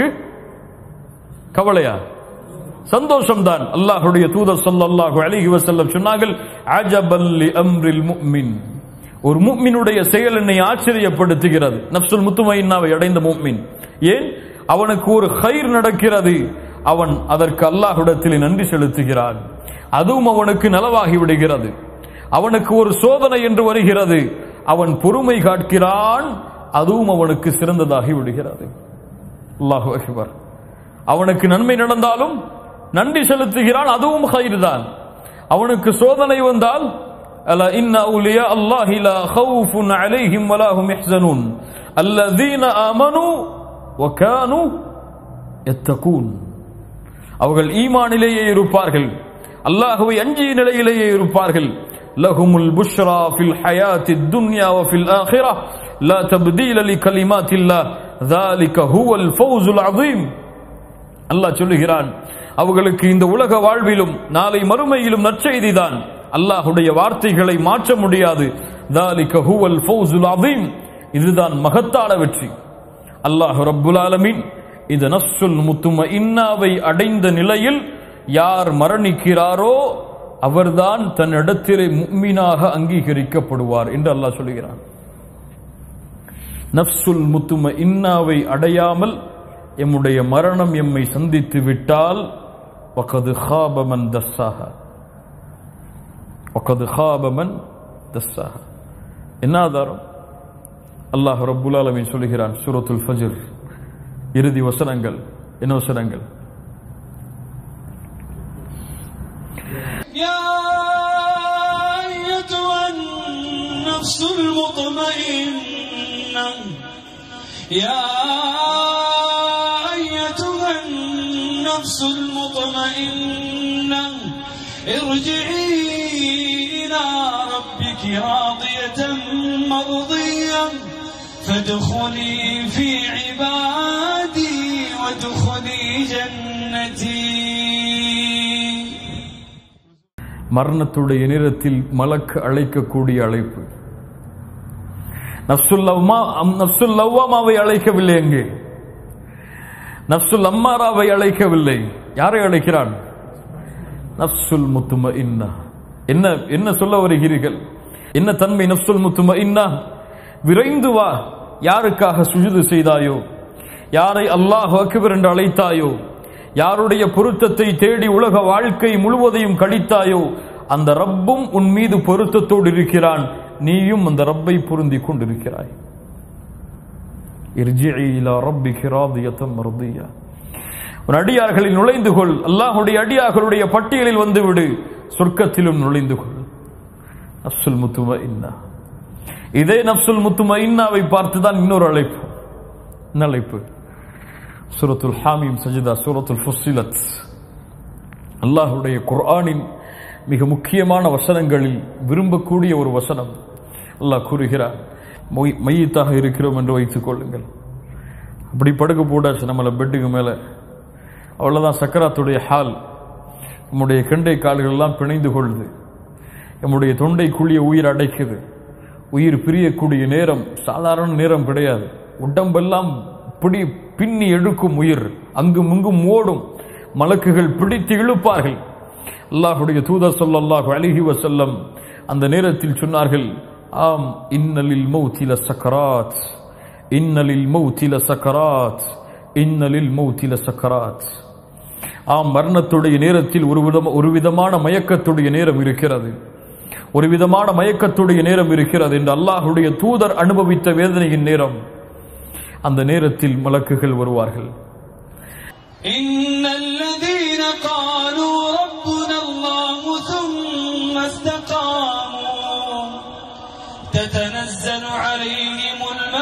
கவலையா? சந்தோஷம்தான். அல்லாஹ்வுடைய தூதர் ஸல்லல்லாஹு அலைஹி வஸல்லம் சொன்னார்கள், அஜபல் லி அம்ரில் முஃமின். ஒரு முஃமினுடைய செயல் என்னை ஆச்சரியப்படுத்துகிறது. நஃப்சுல் முத்மஇன்னாவை அடைந்த முஃமின், ஏன்? அவனுக்கு ஒரு கைர் நடக்கிறது, அவன் அதற்கு அல்லாஹ்விடத்தில் நன்றி செலுத்துகிறான், அதுவும் அவனுக்கு நலவாகி விடுகிறது. அவனுக்கு ஒரு சோதனை என்று வருகிறது, அவன் பொறுமை காக்கிறான், அதுவும் அவனுக்கு சிறந்ததாகி விடுகிறது. அல்லாஹு அக்பர். அவனுக்கு நன்மை நடந்தாலும் நன்றி செலுத்துகிறான், அதுவும் கைர் தான். அவனுக்கு சோதனை வந்தால் அலா இன்ன அவுலியா அல்லாஹி லா ஹௌஃபுன் அலைஹிம் வலா ஹும் யஹ்ஸனூன் அல்லதீன ஆமனூ வ கானூ யத்தகூன். அவர்கள் ஈமானிலேயே இருப்பார்கள், அல்லாஹ்வை அஞ்சிய நிலையிலேயே இருப்பார்கள். லஹுமுல் புஷ்ரா ஃபில் ஹயாத்தித் துன்யா வ ஃபில் ஆখিরাহ லா தப்தீல லிகலிமாத்தில்லாஹ் ذلك هو الفوز العظيم. அல்லாஹ் சொல்லுகிறான், அவர்களுக்கு இந்த உலக வாழ்விலும் நாளை மறுமையிலும் நற்செய்திதான். அல்லாஹ்வுடைய வார்த்தைகளை மாற்ற முடியாது. ذلك هو الفوز العظيم. இதுதான் மகத்தான வெற்றி. அல்லாஹ் ரப்புல் ஆலமீன் இந்த நஃப்சுல் முத்மஇன்னாவை அடைந்த நிலையில் யார் மரணிக்கிறாரோ அவர்தான் தன் இடத்திலே முஃமினாக அங்கீகரிக்கப்படுவார் என்று அல்லாஹ் சொல்கிறான். நஃப்சுல் முத்மஇன்னாவை அடையாமல் எம்முடைய மரணம் எம்மை சந்தித்து விட்டால் வகது ஹாப மன் தஸ்ஸாஹா, வகது ஹாப மன் தஸ்ஸாஹா. என்ன ஆதாரம்? அல்லாஹ் ரப்புல் ஆலமீன் சொல்கிறான், சூரத்துல் ஃபஜ்ர் இறுதி வசனங்கள். என்ன வசனங்கள்? யா அய்யுஹன் நஃப்சுல் முத்மஇன்னா யா அய்யுஹன் நஃப்சுல் முத்மஇன்னா இர்ஜிஇ இலா ரப்பிகி ராதியத்தன் மர்திய்யன் ஃபத்خுலி ஃபீ இபாதி வத்خுலி ஜன்னதி. மரணத்துடைய நேரத்தில் மலக்கு அழைக்கக்கூடிய அழைப்பு. நஃப்சுல் லவ்மா நஃப்சுல் லவ்வாமாவை அழைக்கவில்லை, எங்கே நஃப்சுல் அம்மாராவை அழைக்கவில்லை. யாரை அழைக்கிறான்? நஃப்சுல் முத்மஇன்னா. என்ன என்ன சொல்ல வருகிறீர்கள்? என்ன தன்மை நஃப்சுல் முத்மஇன்னா? விரைந்து வா, யாருக்காக சுஜூது செய்தாயோ, யாரை அல்லாஹ் அக்பர் என்று அழைத்தாயோ, யாருடைய பொருத்தத்தை தேடி உலக வாழ்க்கை முழுவதையும் கழித்தாயோ, அந்த ரப்பும் உன் மீது பொருத்தத்தோடு இருக்கிறான், நீயும் அந்த ரப்பை பொருந்தி கொண்டிருக்கிறாய். இர்ஜிஇ இலா ரப்பிகி ராதியத்தன் மர்திய்யா. உன் அடியார்களில் நுழைந்து கொள், அல்லாஹ்வுடைய அடியார்களுடைய பட்டியலில் வந்துவிடு, சொர்க்கத்திலும் நுழைந்து கொள். நஃப்சுல் முத்மஇன்னா. இதே நஃப்சுல் முத்மஇன்னாவை பார்த்துதான் இன்னொரு அழைப்பு. என்ன அழைப்பு? சூரத்துல் ஹாமீம் சஜ்தா, சூரத்துல் ஃபுஸ்ஸிலத். அல்லாஹ்வுடைய குர்ஆனின் மிக முக்கியமான வசனங்களில் விரும்பக்கூடிய ஒரு வசனம். அல்லாஹ் கூறுகிறார், மையத்தாக இருக்கிறோம் என்று வைத்துக் கொள்ளுங்கள், அப்படி படுக்க போடாச்சு நம்மளை பெட்டுக்கு மேலே, அவ்வளோதான் சக்கராத்துடைய ஹால். நம்முடைய கெண்டை கால்கள் எல்லாம் பிணைந்து கொள்ளுது, நம்முடைய தொண்டை குழிய உயிர் அடைக்குது. உயிர் பிரியக்கூடிய நேரம் சாதாரண நேரம் கிடையாது. உடம்பெல்லாம் பிடி பின்னி எடுக்கும் உயிர், அங்கும் இங்கும் ஓடும். மலக்குகள் பிடித்து இழுப்பார்கள். அல்லாஹ்வுடைய தூதர் ஸல்லல்லாஹு அலைஹி வஸல்லம் அந்த நேரத்தில் சொன்னார்கள், ஆம், இன்னலில் மௌத்தி லசக்கராத், இன்னலில் மௌத்தி லசக்கராத், இன்னலில் மௌத்தி லசக்கராத். ஆம், மரணத்துடைய நேரத்தில் ஒரு விதம் ஒரு விதமான மயக்கத்துடைய நேரம் இருக்கிறது, ஒரு விதமான மயக்கத்துடைய நேரம் இருக்கிறது என்று அல்லாஹ்வுடைய தூதர் அனுபவித்த வேதனையின் நேரம். அந்த நேரத்தில் மலக்குகள் வருவார்கள். இன்னல்லதீன காலூ ரப்புனல்லாஹு ثم استقاموا تتنزل عليهم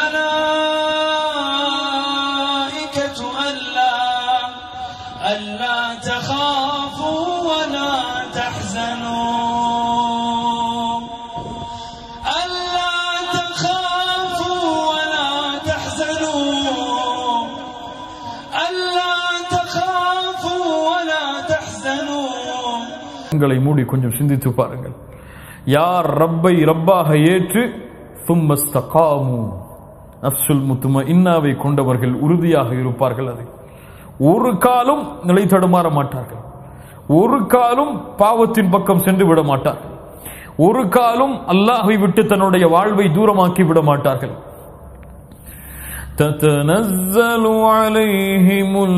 الملائكة ألا ألا تخافوا ولا تحزنوا ألا تخافوا ولا تحزنوا ألا تخافوا ولا تحزنوا. உங்களை மூடி கொஞ்சம் சிந்தித்து பாருங்கள். யார் ரப்பை ரப்பாக ஏற்று ثم استقاموا நஃப்ஸுல் முத்மஇன்னாவை கொண்டவர்கள் உறுதியாக இருப்பார்கள். அதை ஒரு காலும் நிலை தடுமாற மாட்டார்கள், ஒரு காலும் பாவத்தின் பக்கம் சென்று விட மாட்டார்கள், ஒரு காலும் அல்லாஹ்வை விட்டு தன்னுடைய வாழ்வை தூரமாக்கி விட மாட்டார்கள். தத்தனஸ்ஸலு அலைஹிமுல்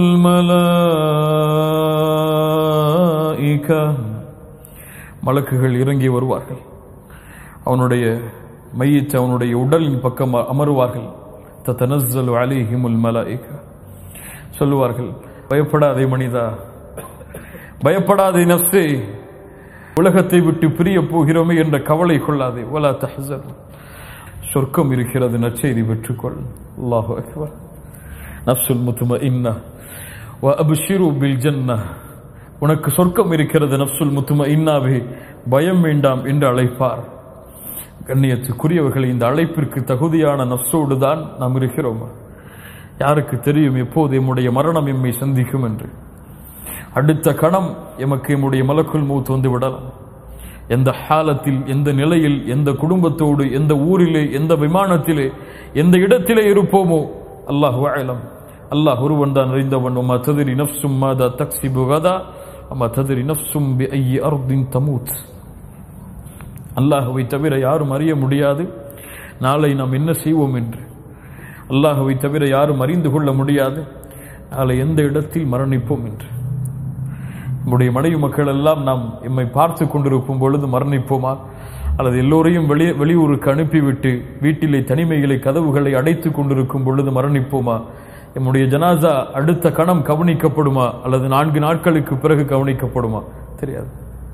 மலாயிகா, மலக்குகள் இறங்கி வருவார்கள். அவனுடைய மையத் அவனுடைய உடலின் பக்கம் அமருவார்கள். தத்தனஸ்ஸலு அலைஹிமுல் மலாயிகா, சொல்லுவார்கள், பயப்படாதே மனிதா, பயப்படாதே நஃப்ஸே, உலகத்தை விட்டு பிரிய போகிறோமே என்ற கவலை கொள்ளாதே. வலா தஹ்ஸன், சொர்க்கம் இருக்கிறது, நற்செய்தி பெற்றுக்கொள். அல்லாஹு அக்பர். நஃப்ஸுல் முத்மஇன்னா வ அப்ஷிரு பில் ஜன்னah, உனக்கு சொர்க்கம் இருக்கிறது நஃப்ஸுல் முத்மஇன்னாவே, பயம் வேண்டாம் என்று அழைப்பார். கண்ணியத்துக்குரியவர்களை, இந்த அழைப்பிற்கு தகுதியான நஃப்ஸோடு தான் நாம் இருக்கிறோமா? யாருக்கு தெரியும் எப்போது எம்முடைய மரணம் எம்மை சந்திக்கும் என்று? அடுத்த கணம் எமக்கு எம்முடைய மலக்குல் மௌத் வந்து விடலாம். எந்த ஹாலத்தில், எந்த நிலையில், எந்த குடும்பத்தோடு, எந்த ஊரிலே, எந்த விமானத்திலே, எந்த இடத்திலே இருப்போமோ அல்லாஹ் அலம். அல்லாஹ் ஒருவன் தான் அறிந்தவன். வமா தத்ரி நஃப்ஸும் மாதா தக்ஸிபு கதா வமா தத்ரி நஃப்ஸும் பிஅய்யி அர்தின் தமூத். அல்லாஹ்வை தவிர யாரும் அறிய முடியாது நாளை நாம் என்ன செய்வோம் என்று. அல்லாஹ்வை தவிர யாரும் அறிந்து கொள்ள முடியாது நாளை எந்த இடத்தில் மரணிப்போம் என்று. நம்முடைய மனைவி மக்கள் எல்லாம் நாம் எம்மை பார்த்து கொண்டிருக்கும் பொழுது மரணிப்போமா, அல்லது எல்லோரையும் வெளி வெளியூருக்கு அனுப்பிவிட்டு வீட்டிலே தனிமைகளை கதவுகளை அடைத்து கொண்டிருக்கும் பொழுது மரணிப்போமா? நம்முடைய ஜனாசா அடுத்த கணம் கவனிக்கப்படுமா, அல்லது நான்கு நாட்களுக்கு பிறகு கவனிக்கப்படுமா? தெரியாது.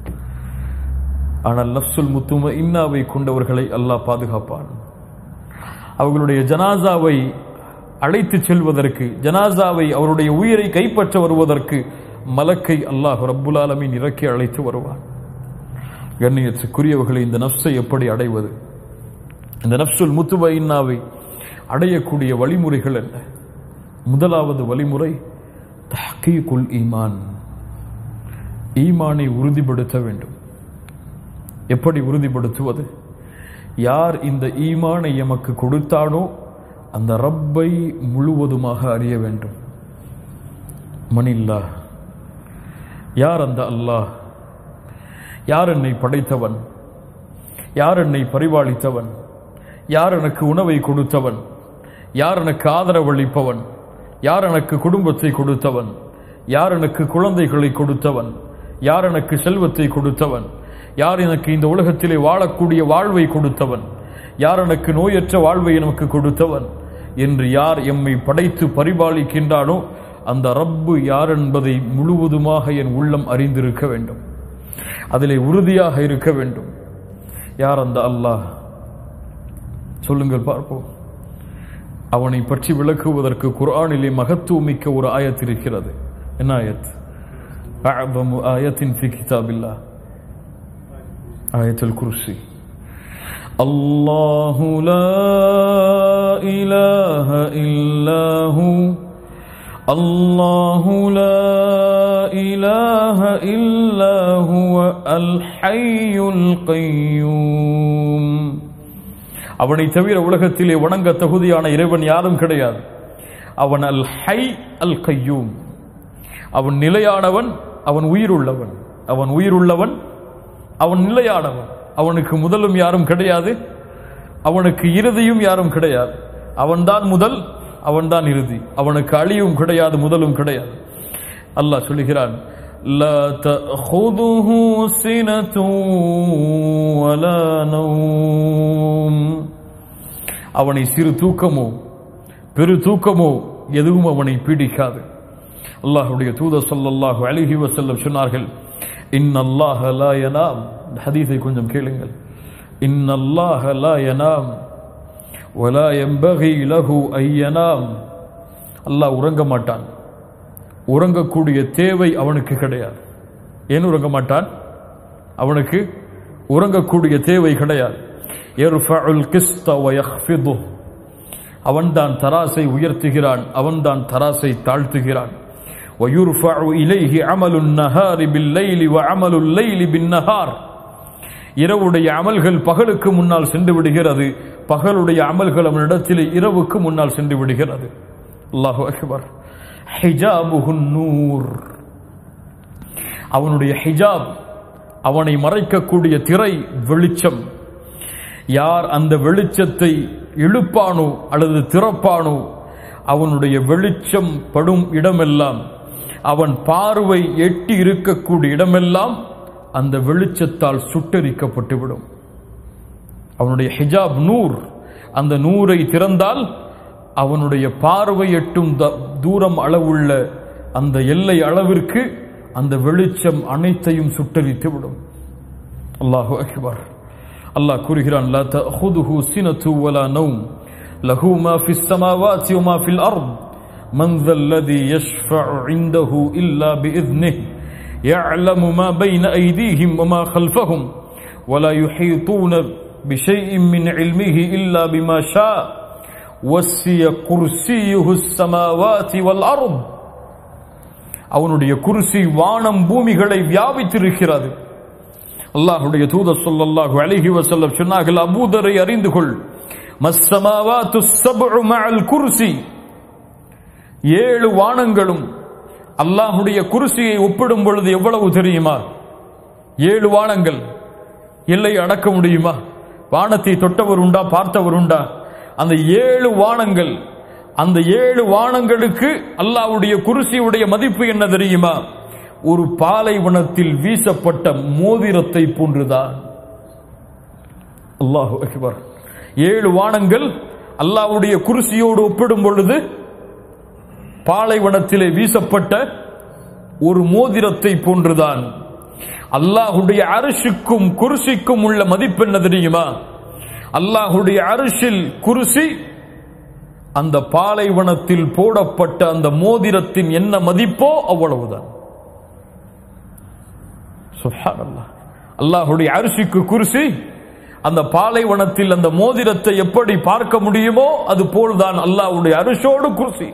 ஆனால் நஃப்ஸுல் முத்மஇன்னாவை கொண்டவர்களை அல்லாஹ் பாதுகாப்பான். அவர்களுடைய ஜனாசாவை அழைத்து செல்வதற்கு, ஜனாசாவை அவருடைய உயிரை கைப்பற்ற வருவதற்கு மலக்கை அல்லாஹ் ரப்புல் ஆலமீன் இறக்கி அழைத்து வருவார். கண்ணியத்துக்குரியவர்களை, இந்த நஃப்ஸை எப்படி அடைவது? இந்த நஃப்ஸுல் முத்மஇன்னாவை அடையக்கூடிய வழிமுறைகள் என்ன? முதலாவது வழிமுறை தஹ்கீகுல் ஈமான், ஈமானை உறுதிப்படுத்த வேண்டும். எப்படி உறுதிப்படுத்துவது? யார் இந்த ஈமானை எமக்கு கொடுத்தானோ அந்த ரப்பை முழுவதுமாக அறிய வேண்டும். மனில்லாஹ், யார் அந்த அல்லாஹ்? யார் என்னை படைத்தவன்? யார் என்னை பரிபாலித்தவன்? யார் எனக்கு உணவை கொடுத்தவன்? யார் எனக்கு ஆதரவளிப்பவன்? யார் எனக்கு குடும்பத்தை கொடுத்தவன்? யார் எனக்கு குழந்தைகளை கொடுத்தவன்? யார் எனக்கு செல்வத்தை கொடுத்தவன்? யார் எனக்கு இந்த உலகத்திலே வாழக்கூடிய வாழ்வை கொடுத்தவன்? யார் எனக்கு நோயற்ற வாழ்வை எனக்கு கொடுத்தவன் என்று யார் எம்மை படைத்து பரிபாலிக்கின்றானோ அந்த ரப்பு யார் என்பதை முழுவதுமாக என் உள்ளம் அறிந்திருக்க வேண்டும், அதிலே உறுதியாக இருக்க வேண்டும். யார் அந்த அல்லாஹ்? சொல்லுங்கள் பார்ப்போம். அவனை பற்றி விளக்குவதற்கு குர்ஆனிலே மகத்துவமிக்க ஒரு ஆயத் இருக்கிறது. என்ன ஆயத்? அஅதமு ஆயத்தின் ஃபி கிதாபில்லாஹ், ஆயத்துல் குர்சி. அல்லாஹு லா இலாஹ இல்லாஹு, அல்லாஹு லா இலாஹ இல்லாஹு அல் ஹய்யுல் கய்யூம். அவனை தவிர உலகத்திலே வணங்க தகுதியான இறைவன் யாரும் கிடையாது. அவன் அல் ஹை அல் கய்யூம், அவன் நிலையானவன், அவன் உயிருள்ளவன். அவன் உயிருள்ளவன், அவன் நிலையானவன். அவனுக்கு முதலும் யாரும் கிடையாது, அவனுக்கு இறுதியும் யாரும் கிடையாது. அவன்தான் முதல், அவன்தான் இறுதி. அவனுக்கு அழிவும் கிடையாது, முதலும் கிடையாது. அல்லாஹ் சொல்லுகிறான், லா தஅஹுதுஹு சினத்துன் வலா நௌம். அவனை சிறு தூக்கமோ பெரு தூக்கமோ எதுவும் அவனை பீடிக்காது. அல்லாஹ்வுடைய தூதர் ஸல்லல்லாஹு அலைஹி வஸல்லம் சொன்னார்கள், இன்னல்லாஹ லா யனாம். இந்த ஹதீஸை கொஞ்சம் கேளுங்கள். இன்னல்லாஹ லா யனாம் வலா யம்பகி லஹு அன் யனாம். அல்லாஹ் உறங்க மாட்டான், உறங்கக்கூடிய தேவை அவனுக்கு கிடையாது. ஏன் உறங்க மாட்டான்? அவனுக்கு உறங்கக்கூடிய தேவை கிடையாது. யர்ஃபஉல் கிஸ்த வ யக்ஃபிது. அவன்தான் தராசை உயர்த்துகிறான், அவன்தான் தராசை தாழ்த்துகிறான். வ யுர்ஃபஉ இலைஹி அமலுன் நஹாரி பில் லைலி வ அமலுல் லைலி பின் நஹார். இரவுடைய அமல்கள் பகலுக்கு முன்னால் சென்று விடுகிறது, பகலுடைய அமல்கள் அவனிடத்தில் இரவுக்கு முன்னால் சென்று விடுகிறது. அல்லாஹு அக்பர். ஹிஜாபுஹுன் நூர். அவனுடைய ஹிஜாப், அவனை மறைக்கக்கூடிய திரை வெளிச்சம். யார் அந்த வெளிச்சத்தை இழுப்பானோ அல்லது திறப்பானோ, அவனுடைய வெளிச்சம் படும் இடமெல்லாம், அவன் பார்வை எட்டி இருக்கக்கூடிய இடமெல்லாம் அந்த வெளிச்சத்தால் சுட்டரிக்கப்பட்டுவிடும். அவனுடைய ஹிஜாப் நூர். அந்த நூரை திறந்தால் அவனுடைய பார்வை எட்டும் தூரம் அளவுள்ள அந்த எல்லை அளவிற்கு அந்த வெளிச்சம் அனைத்தையும் சுட்டரித்து விடும். அல்லாஹு அக்பர். அல்லாஹ் கூறுகிறான், லா தஅஹுதுஹு சினத்து வலா நௌம் லஹு மா ஃபிஸ் ஸமாவாதி வ மா ஃபில் அர்த் மன் ஸல்லதி யஷ்ஃபஉ இன்தஹு இல்லா பிஇذنஹி யஅலமு மா பைன ஐதீஹிம் வ மா கல்ஃபஹும் வ லா யுஹீதூன பிஷைஇன் மின் இல்மிஹி இல்லா பிமா ஷாஅ வஸ்ஸிய குர்ஸியுஹு ஸமாவாதி வல் அர்த். அவனுடைய குர்சி வானம் பூமிகளை வியாபித்திருக்கிறது. அல்லாஹ்வுடைய தூதர் ஸல்லல்லாஹு அலைஹி வஸல்லம் சொன்னார்கள், அபூதரை அறிந்து கொள், மஸ்ஸமாவாத்து ஸப்உ மஅல் குர்சி. ஏழு வானங்களும் அல்லாஹ்வுடைய குர்சியை ஒப்பிடும் பொழுது எவ்வளவு தெரியுமா? ஏழு வானங்கள் எல்லை அடக்க முடியுமா? வானத்தை தொட்டவர் உண்டா, பார்த்தவர் உண்டா? அந்த ஏழு வானங்கள், அந்த ஏழு வானங்களுக்கு அல்லாஹ்வுடைய குர்சியுடைய மதிப்பு என்ன தெரியுமா? ஒரு பாலைவனத்தில் வீசப்பட்ட மோதிரத்தை போன்றுதான். அல்லாஹு அக்பர். ஏழு வானங்கள் அல்லாஹ்வுடைய குர்சியோடு ஒப்பிடும் பொழுது பாலைவனத்திலே வீசப்பட்ட ஒரு மோதிரத்தை போன்றுதான். அல்லாஹ்வுடைய அர்ஷுக்கும் குர்சிக்கும் உள்ள மதிப்பு என்ன தெரியுமா? அல்லாஹ்வுடைய அர்ஷில் குர்சி அந்த பாலைவனத்தில் போடப்பட்ட அந்த மோதிரத்தின் என்ன மதிப்போ அவ்வளவுதான். சுப்ஹானல்லாஹ். அல்லாஹ்வுடைய அர்ஷுக்கு குர்சி, அந்த பாலைவனத்தில் அந்த மோதிரத்தை எப்படி பார்க்க முடியுமோ அது போல்தான் அல்லாஹ்வுடைய அர்ஷோடு குர்சி.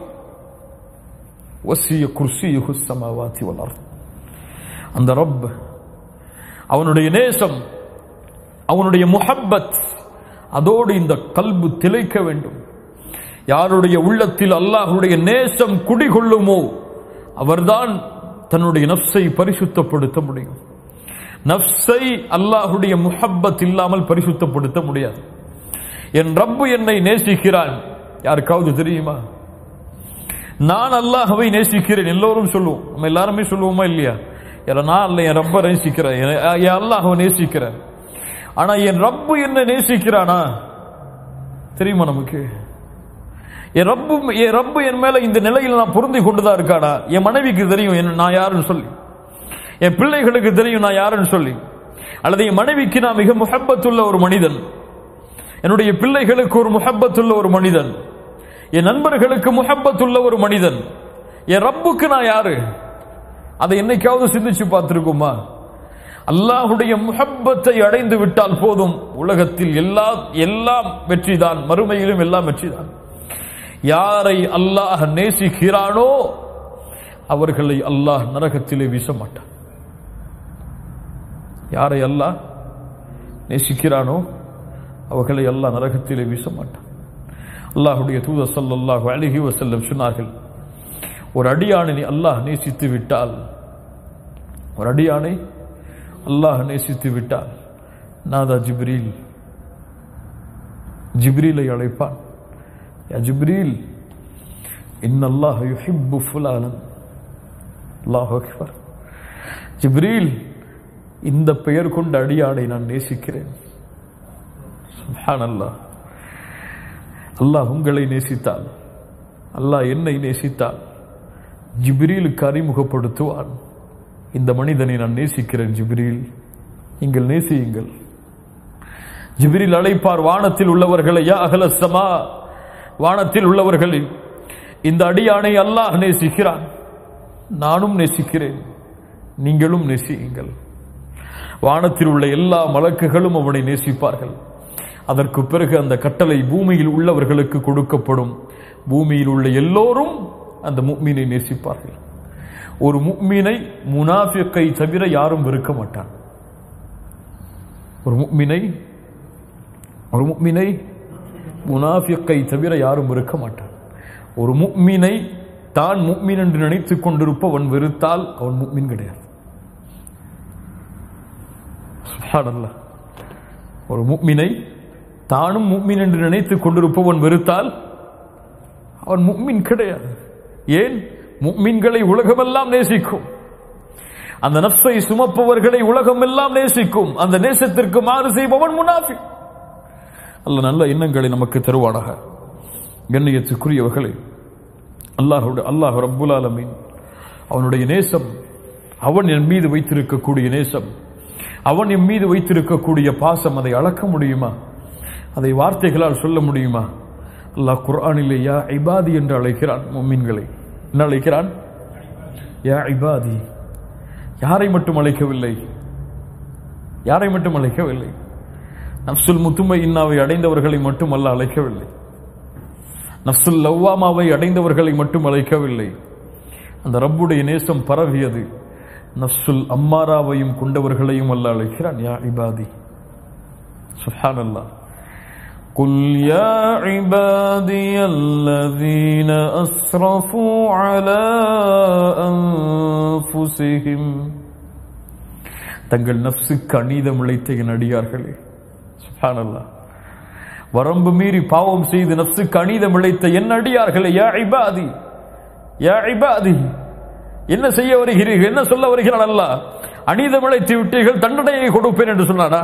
வஸிய குர்சியுஹு ஸமாவாதி வல் அர்த். அந்த ரப், அவனுடைய நேசம், அவனுடைய முஹப்பத், அதோடு இந்த கல்பு திளைக்க வேண்டும். யாருடைய உள்ளத்தில் அல்லாஹ்வுடைய நேசம் குடிகொள்ளுமோ அவர்தான் தன்னுடைய நஃப்ஸை பரிசுத்தப்படுத்த முடியும். நஃப்ஸை அல்லாஹ்வுடைய முஹப்பத் இல்லாமல் பரிசுத்தப்படுத்த முடியாது. என் ரப்பு என்னை நேசிக்கிறான், யாருக்காவது தெரியுமா? நான் அல்லாஹ்வை நேசிக்கிறேன். எல்லோரும் சொல்லுவோம், நம்ம எல்லாருமே சொல்லுவோமா இல்லையா? நான் அல்ல, என் ரப்பை நேசிக்கிறேன், என் அல்லாஹ்வை நேசிக்கிறேன். ஆனா என் ரப்பு என்ன நேசிக்கிறானா தெரியுமா நமக்கு? என் ரப்பு என் ரப்பு என் மேல இந்த நிலையில் நான் பொருந்தி கொண்டுதான் இருக்கானா? என் மனைவிக்கு தெரியும் நான் யாருன்னு சொல்லி, என் பிள்ளைகளுக்கு தெரியும் நான் யாருன்னு சொல்லி, அல்லது என் மனைவிக்கு நான் மிக முஹப்பத்துள்ள ஒரு மனிதன், என்னுடைய பிள்ளைகளுக்கு ஒரு முஹப்பத்துள்ள ஒரு மனிதன், என் நண்பர்களுக்கு முஹப்பத்துள்ள ஒரு மனிதன், என் ரப்புக்கு நான் யாரு? அதை என்னைக்காவது சிந்திச்சு பார்த்திருக்குமா? அல்லாஹ்வுடைய முஹப்பத்தை அடைந்து விட்டால் போதும், உலகத்தில் எல்லா எல்லாம் வெற்றிதான், மறுமையிலும் எல்லாம் வெற்றிதான். யாரை அல்லாஹ் நேசிக்கிறானோ அவர்களை அல்லாஹ் நரகத்திலே வீச மாட்டான். யாரை அல்லாஹ் நேசிக்கிறானோ அவர்களை அல்லாஹ் நரகத்திலே வீச மாட்டான். அல்லாஹ்வுடைய தூதர் ஸல்லல்லாஹு அலைஹி வஸல்லம் சொன்னார்கள், ஒரு அடியானை அல்லாஹ் நேசித்து விட்டால், ஒரு அடியானை அல்லாஹ் நேசித்து விட்டால் நாதா ஜிப்ரீல் ஜிப்ரீலை அழைப்பான். யா ஜிப்ரீல் இன்னல்லாஹ யுஹிப்பு ஃபுலானன். அல்லாஹு அக்பர். ஜிப்ரீல் இந்த பெயர் கொண்ட அடியானை நான் நேசிக்கிறேன். சுப்ஹானல்லாஹ். அல்லாஹ் உங்களை நேசித்தால், அல்லாஹ் என்னை நேசித்தால் ஜிப்ரீலுக்கு அறிமுகப்படுத்துவான், இந்த மனிதனை நான் நேசிக்கிறேன் ஜிப்ரீல், நீங்கள் நேசியுங்கள். ஜிப்ரீல் அழைப்பார் வானத்தில் உள்ளவர்களை, யா அஹ்லஸ் ஸமா, வானத்தில் உள்ளவர்களே, இந்த அடியானை அல்லாஹ் நேசிக்கிறான், நானும் நேசிக்கிறேன், நீங்களும் நேசியுங்கள். வானத்தில் உள்ள எல்லா மலக்குகளும் அவனை நேசிப்பார்கள். அதற்கு பிறகு அந்த கட்டளை பூமியில் உள்ளவர்களுக்கு கொடுக்கப்படும். பூமியில் உள்ள எல்லோரும் அந்த முஃமினை நேசிப்பார்கள். ஒரு முஃமினை முனாஃபிக்கை தவிர யாரும் வெறுக்க மாட்டான். ஒரு முஃமினை ஒரு முஃமினை முனாஃபிக்கை தவிர யாரும் வெறுக்க மாட்டான். ஒரு முஃமினை தான் முஃமின் என்று நினைத்துக் கொண்டிருப்பவன் வெறுத்தால் அவன் முஃமின் கிடையாது. சுப்ஹானல்லாஹ். ஒரு முஃமினை தானும் முஃமின் என்று நினைத்துக் கொண்டிருப்பவன் வெறுத்தால் அவன் முஃமின் கிடையாது. ஏன்? முஃமின்களை உலகமெல்லாம் நேசிக்கும். அந்த நஃப்ஸை சுமப்பவர்களை உலகமெல்லாம் நேசிக்கும். அந்த நேசத்திற்கு மாறு செய்பவன் முனாஃபிக். அல்லாஹ் நல்ல எண்ணங்களை நமக்கு தருவானாக. கண்ணியத்துக்குரியவர்களே, அல்லாஹ்வுடைய அல்லாஹ் ரப்புல் ஆலமீன் அவனுடைய நேசம், அவன் என் மீது வைத்திருக்கக்கூடிய நேசம், அவன் என் மீது வைத்திருக்கக்கூடிய பாசம், அதை அளக்க முடியுமா? அதை வார்த்தைகளால் சொல்ல முடியுமா? அல்லாஹ் குர்ஆனிலே யா இபாதி என்று அழைக்கிறான். முஃமின்களை என்ன அழைக்கிறான்? யா இபாதி. யாரை மட்டும் அழைக்கவில்லை, யாரை மட்டும் அழைக்கவில்லை, நஃப்சுல் முத்துமையின்னாவை அடைந்தவர்களை மட்டும் அல்லாஹ் அழைக்கவில்லை, நஃப்சுல் லவ்வாமாவை அடைந்தவர்களை மட்டும் அழைக்கவில்லை. அந்த ரப்புடைய நேசம் பரவியது நஃப்சுல் அம்மாராவையும் கொண்டவர்களையும் அல்லாஹ் அழைக்கிறான். யா இபாதி. சுப்ஹானல்லாஹ். قل يا عبادي الذين أسرفوا على أنفسهم. தங்கள் நஃப்ஸுக்கு அநீதம் இழைத்த என் அடியார்களே. சுப்ஹானல்லாஹ். வரம்பு மீறி பாவம் செய்து நஃப்ஸுக்கு அநீதம் இழைத்த என் அடியார்களே. யா இபாதி, யா இபாதி. என்ன செய்ய வருகிறீர்கள்? என்ன சொல்ல வருகிறான் அல்லாஹ்? அநீதம் இழைத்து விட்டீர்கள், தண்டனையை கொடுப்பேன் என்று சொன்னானா?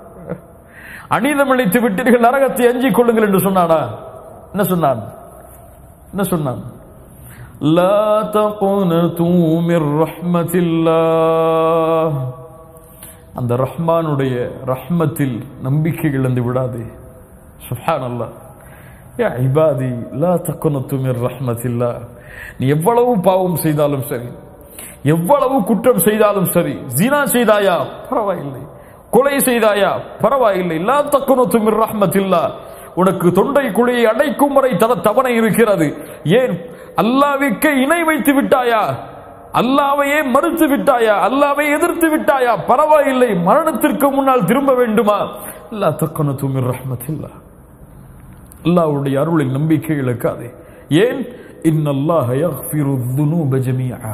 அநீதம் இழைத்து விட்டீர்கள், நரகத்தை அஞ்சிக் கொள்ளுங்கள் என்று சொன்னானா? என்ன சொன்னான்? என்ன சொன்னான்? லா தகுனது மிர் ரஹ்மத்தில்லாஹ். அந்த ரஹ்மானுடைய ரஹ்மத்தில் நம்பிக்கை இழந்து விடாதே. சுப்ஹானல்லாஹ். யா இபாதி லா தகுனது மிர் ரஹ்மத்தில்லாஹ். நீ எவ்வளவு பாவம் செய்தாலும் சரி, எவ்வளவு குற்றம் செய்தாலும் சரி, ஜினா செய்தாயா பரவாயில்லை, கொலை செய்தாயா பரவாயில்லை, லா தகுனது மிர் ரஹ்மத்தில்லாஹ். உனக்கு தொண்டை குழியை அடைக்கும் வரை தவணை இருக்கிறது. ஏன்? அல்லாஹ்வுக்கு இணை வைத்து விட்டாயா, அல்லாஹ்வையே மறுத்து விட்டாயா, அல்லாஹ்வை எதிர்த்து விட்டாயா பரவாயில்லை, மரணத்திற்கு முன்னால் திரும்ப வேண்டுமா? லா தகுனது மிர் ரஹ்மத்தில்லாஹ். அல்லாஹ்வுடைய அருளில் நம்பிக்கை இழக்காதே. ஏன்? இன்னல்லாஹ யக்ஃபிரு ذுனூப ஜமீஆ.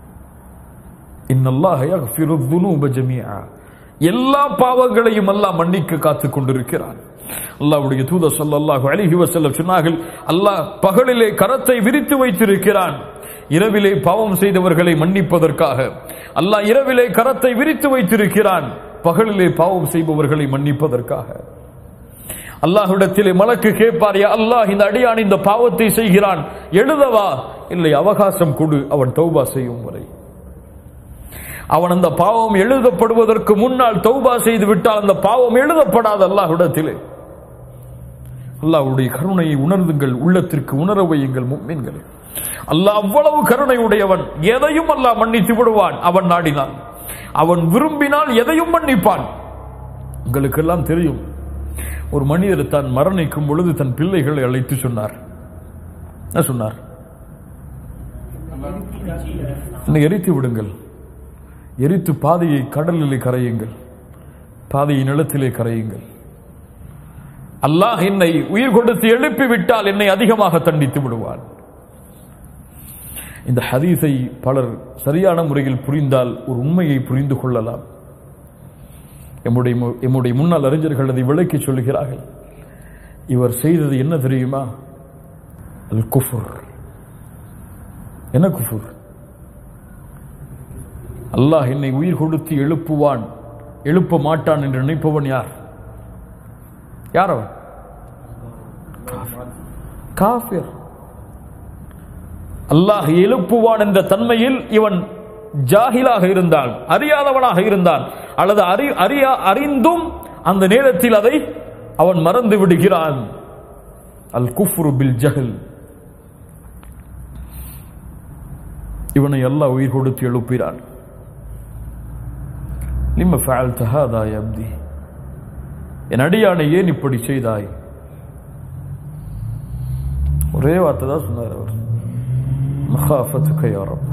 இன்னல்லாஹ யக்ஃபிரு ذுனூப ஜமீஆ. எல்லா பாவங்களையும் அல்லாஹ் மன்னிக்க காத்துக் கொண்டிருக்கிறான். அல்லாஹ்வுடைய தூதர் ஸல்லல்லாஹு அலைஹி வஸல்லம் சொன்னார்கள், அல்லாஹ் பகலிலே கரத்தை விரித்து வைத்திருக்கிறான், இரவிலே பாவம் செய்தவர்களை மன்னிப்பதற்காக. அல்லாஹ் இரவிலே கரத்தை விரித்து வைத்திருக்கிறான், பகலிலே பாவம் செய்பவர்களை மன்னிப்பதற்காக. அல்லாஹ்விடத்திலே மலக்கு கேட்பார், யா அல்லாஹ், இந்த அடியான் இந்த பாவத்தை செய்கிறான், எழுதவா? இல்லை, அவகாசம் கொடு, அவன் தௌபா செய்யும் வரை. அவன் அந்த பாவம் எழுதப்படுவதற்கு முன்னால் தௌபா செய்து விட்டால் அந்த பாவம் எழுதப்படாது அல்லாஹ்விடத்திலே. அல்லாஹ்வுடைய கருணையை உணர்ந்துங்கள், உள்ளத்திற்கு உணர வையுங்கள் முஃமின்களே. அல்லாஹ் அவ்வளவு கருணை உடையவன், எதையும் அல்லாஹ் மன்னித்து விடுவான் அவன் நாடினால். அவன் விரும்பினால் எதையும் மன்னிப்பான். உங்களுக்கெல்லாம் தெரியும், ஒரு மனிதர் தான் மரணிக்கும் பொழுது தன் பிள்ளைகளை அழைத்து சொன்னார். என்ன சொன்னார்? என்னை எரித்து விடுங்கள், எரித்து பாதையை கடலிலே கரையுங்கள், பாதையை நிலத்திலே கரையுங்கள். அல்லாஹ் என்னை உயிர் கொடுத்து எழுப்பி விட்டால் என்னை அதிகமாக தண்டித்து விடுவான். இந்த ஹதீஸை பலர் சரியான முறையில் புரிந்தால் ஒரு உண்மையை புரிந்து கொள்ளலாம். எம்முடைய எம்முடைய முன்னாள் அறிஞர்கள் அதை விளக்கி சொல்கிறார்கள். இவர் செய்தது என்ன தெரியுமா? அல் குஃபுர். என்ன குஃபுர்? அல்லாஹ் என்னை உயிர் கொடுத்து எழுப்புவான், எழுப்ப மாட்டான் என்று நினைப்பவன் யார்? யார் அவன்? காஃபிர். அல்லாஹ் எழுப்புவான் என்ற தன்மையில் இவன் ஜாஹிலாக இருந்தால், அறியாதவனாக இருந்தான், அல்லது அறி அறியா அறிந்தும் அந்த நேரத்தில் அதை அவன் மறந்து விடுகிறான். அல் குஃப்ரு பில் ஜஹல். இவனை அல்லாஹ் உயிர் கொடுத்து எழுப்பினான். லிம்ம ஃபஅல்த ஹாதா யா அப்தி, என் அடியானை ஏன் இப்படி செய்தாய்? ஒரே வார்த்தை தான் சொன்னார் அவர், மகாஃபத்துக யா ரப்.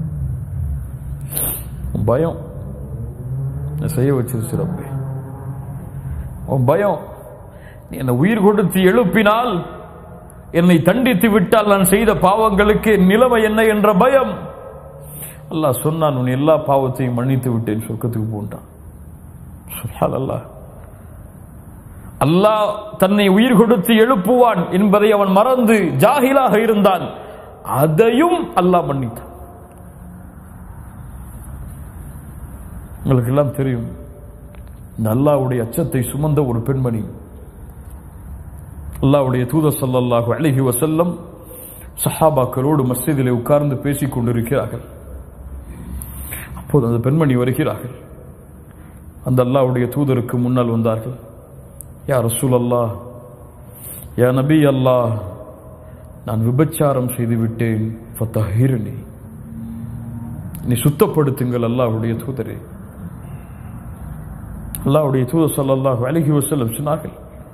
பயம் செய்ய வச்சிருச்சு ரப்பே, உன் பயம். நீ என்னை உயிர் கொடுத்து எழுப்பினால், என்னை தண்டித்து விட்டால் நான் செய்த பாவங்களுக்கு நிலைமை என்ன என்ற பயம். அல்லாஹ் சொன்னான், உன் எல்லா பாவத்தையும் மன்னித்து விட்டேன், சொர்க்கத்துக்கு போன்றான். சுப்ஹானல்லாஹ். அல்லாஹ் தன்னை உயிர் கொடுத்து எழுப்புவான் என்பதை அவன் மறந்து ஜாஹிலாக இருந்தான், அதையும் அல்லாஹ் மன்னித்தான். உங்களுக்கு எல்லாம் தெரியும், இந்த அல்லாஹ்வுடைய அச்சத்தை சுமந்த ஒரு பெண்மணி, அல்லாஹ்வுடைய தூதர் ஸல்லல்லாஹு அலைஹி வஸல்லம் சஹாபாக்களோடு மஸ்ஜிதிலே உட்கார்ந்து பேசிக் கொண்டிருக்கிறார்கள். அப்போது அந்த பெண்மணி வருகிறார்கள். அந்த அல்லாஹ்வுடைய தூதருக்கு முன்னால் வந்தார்கள். யா ரசூலல்லாஹ், யா நபி அல்லாஹ், நான் விபச்சாரம் செய்து விட்டேன், ஃபதஹிர்னி, நீ சுத்தப்படுத்துங்கள் அல்லாஹ்வுடைய தூதரே. அல்லாஹ்வுடைய தூதர் ஸல்லல்லாஹு அலைஹி வஸல்லம் சொன்னார்கள்,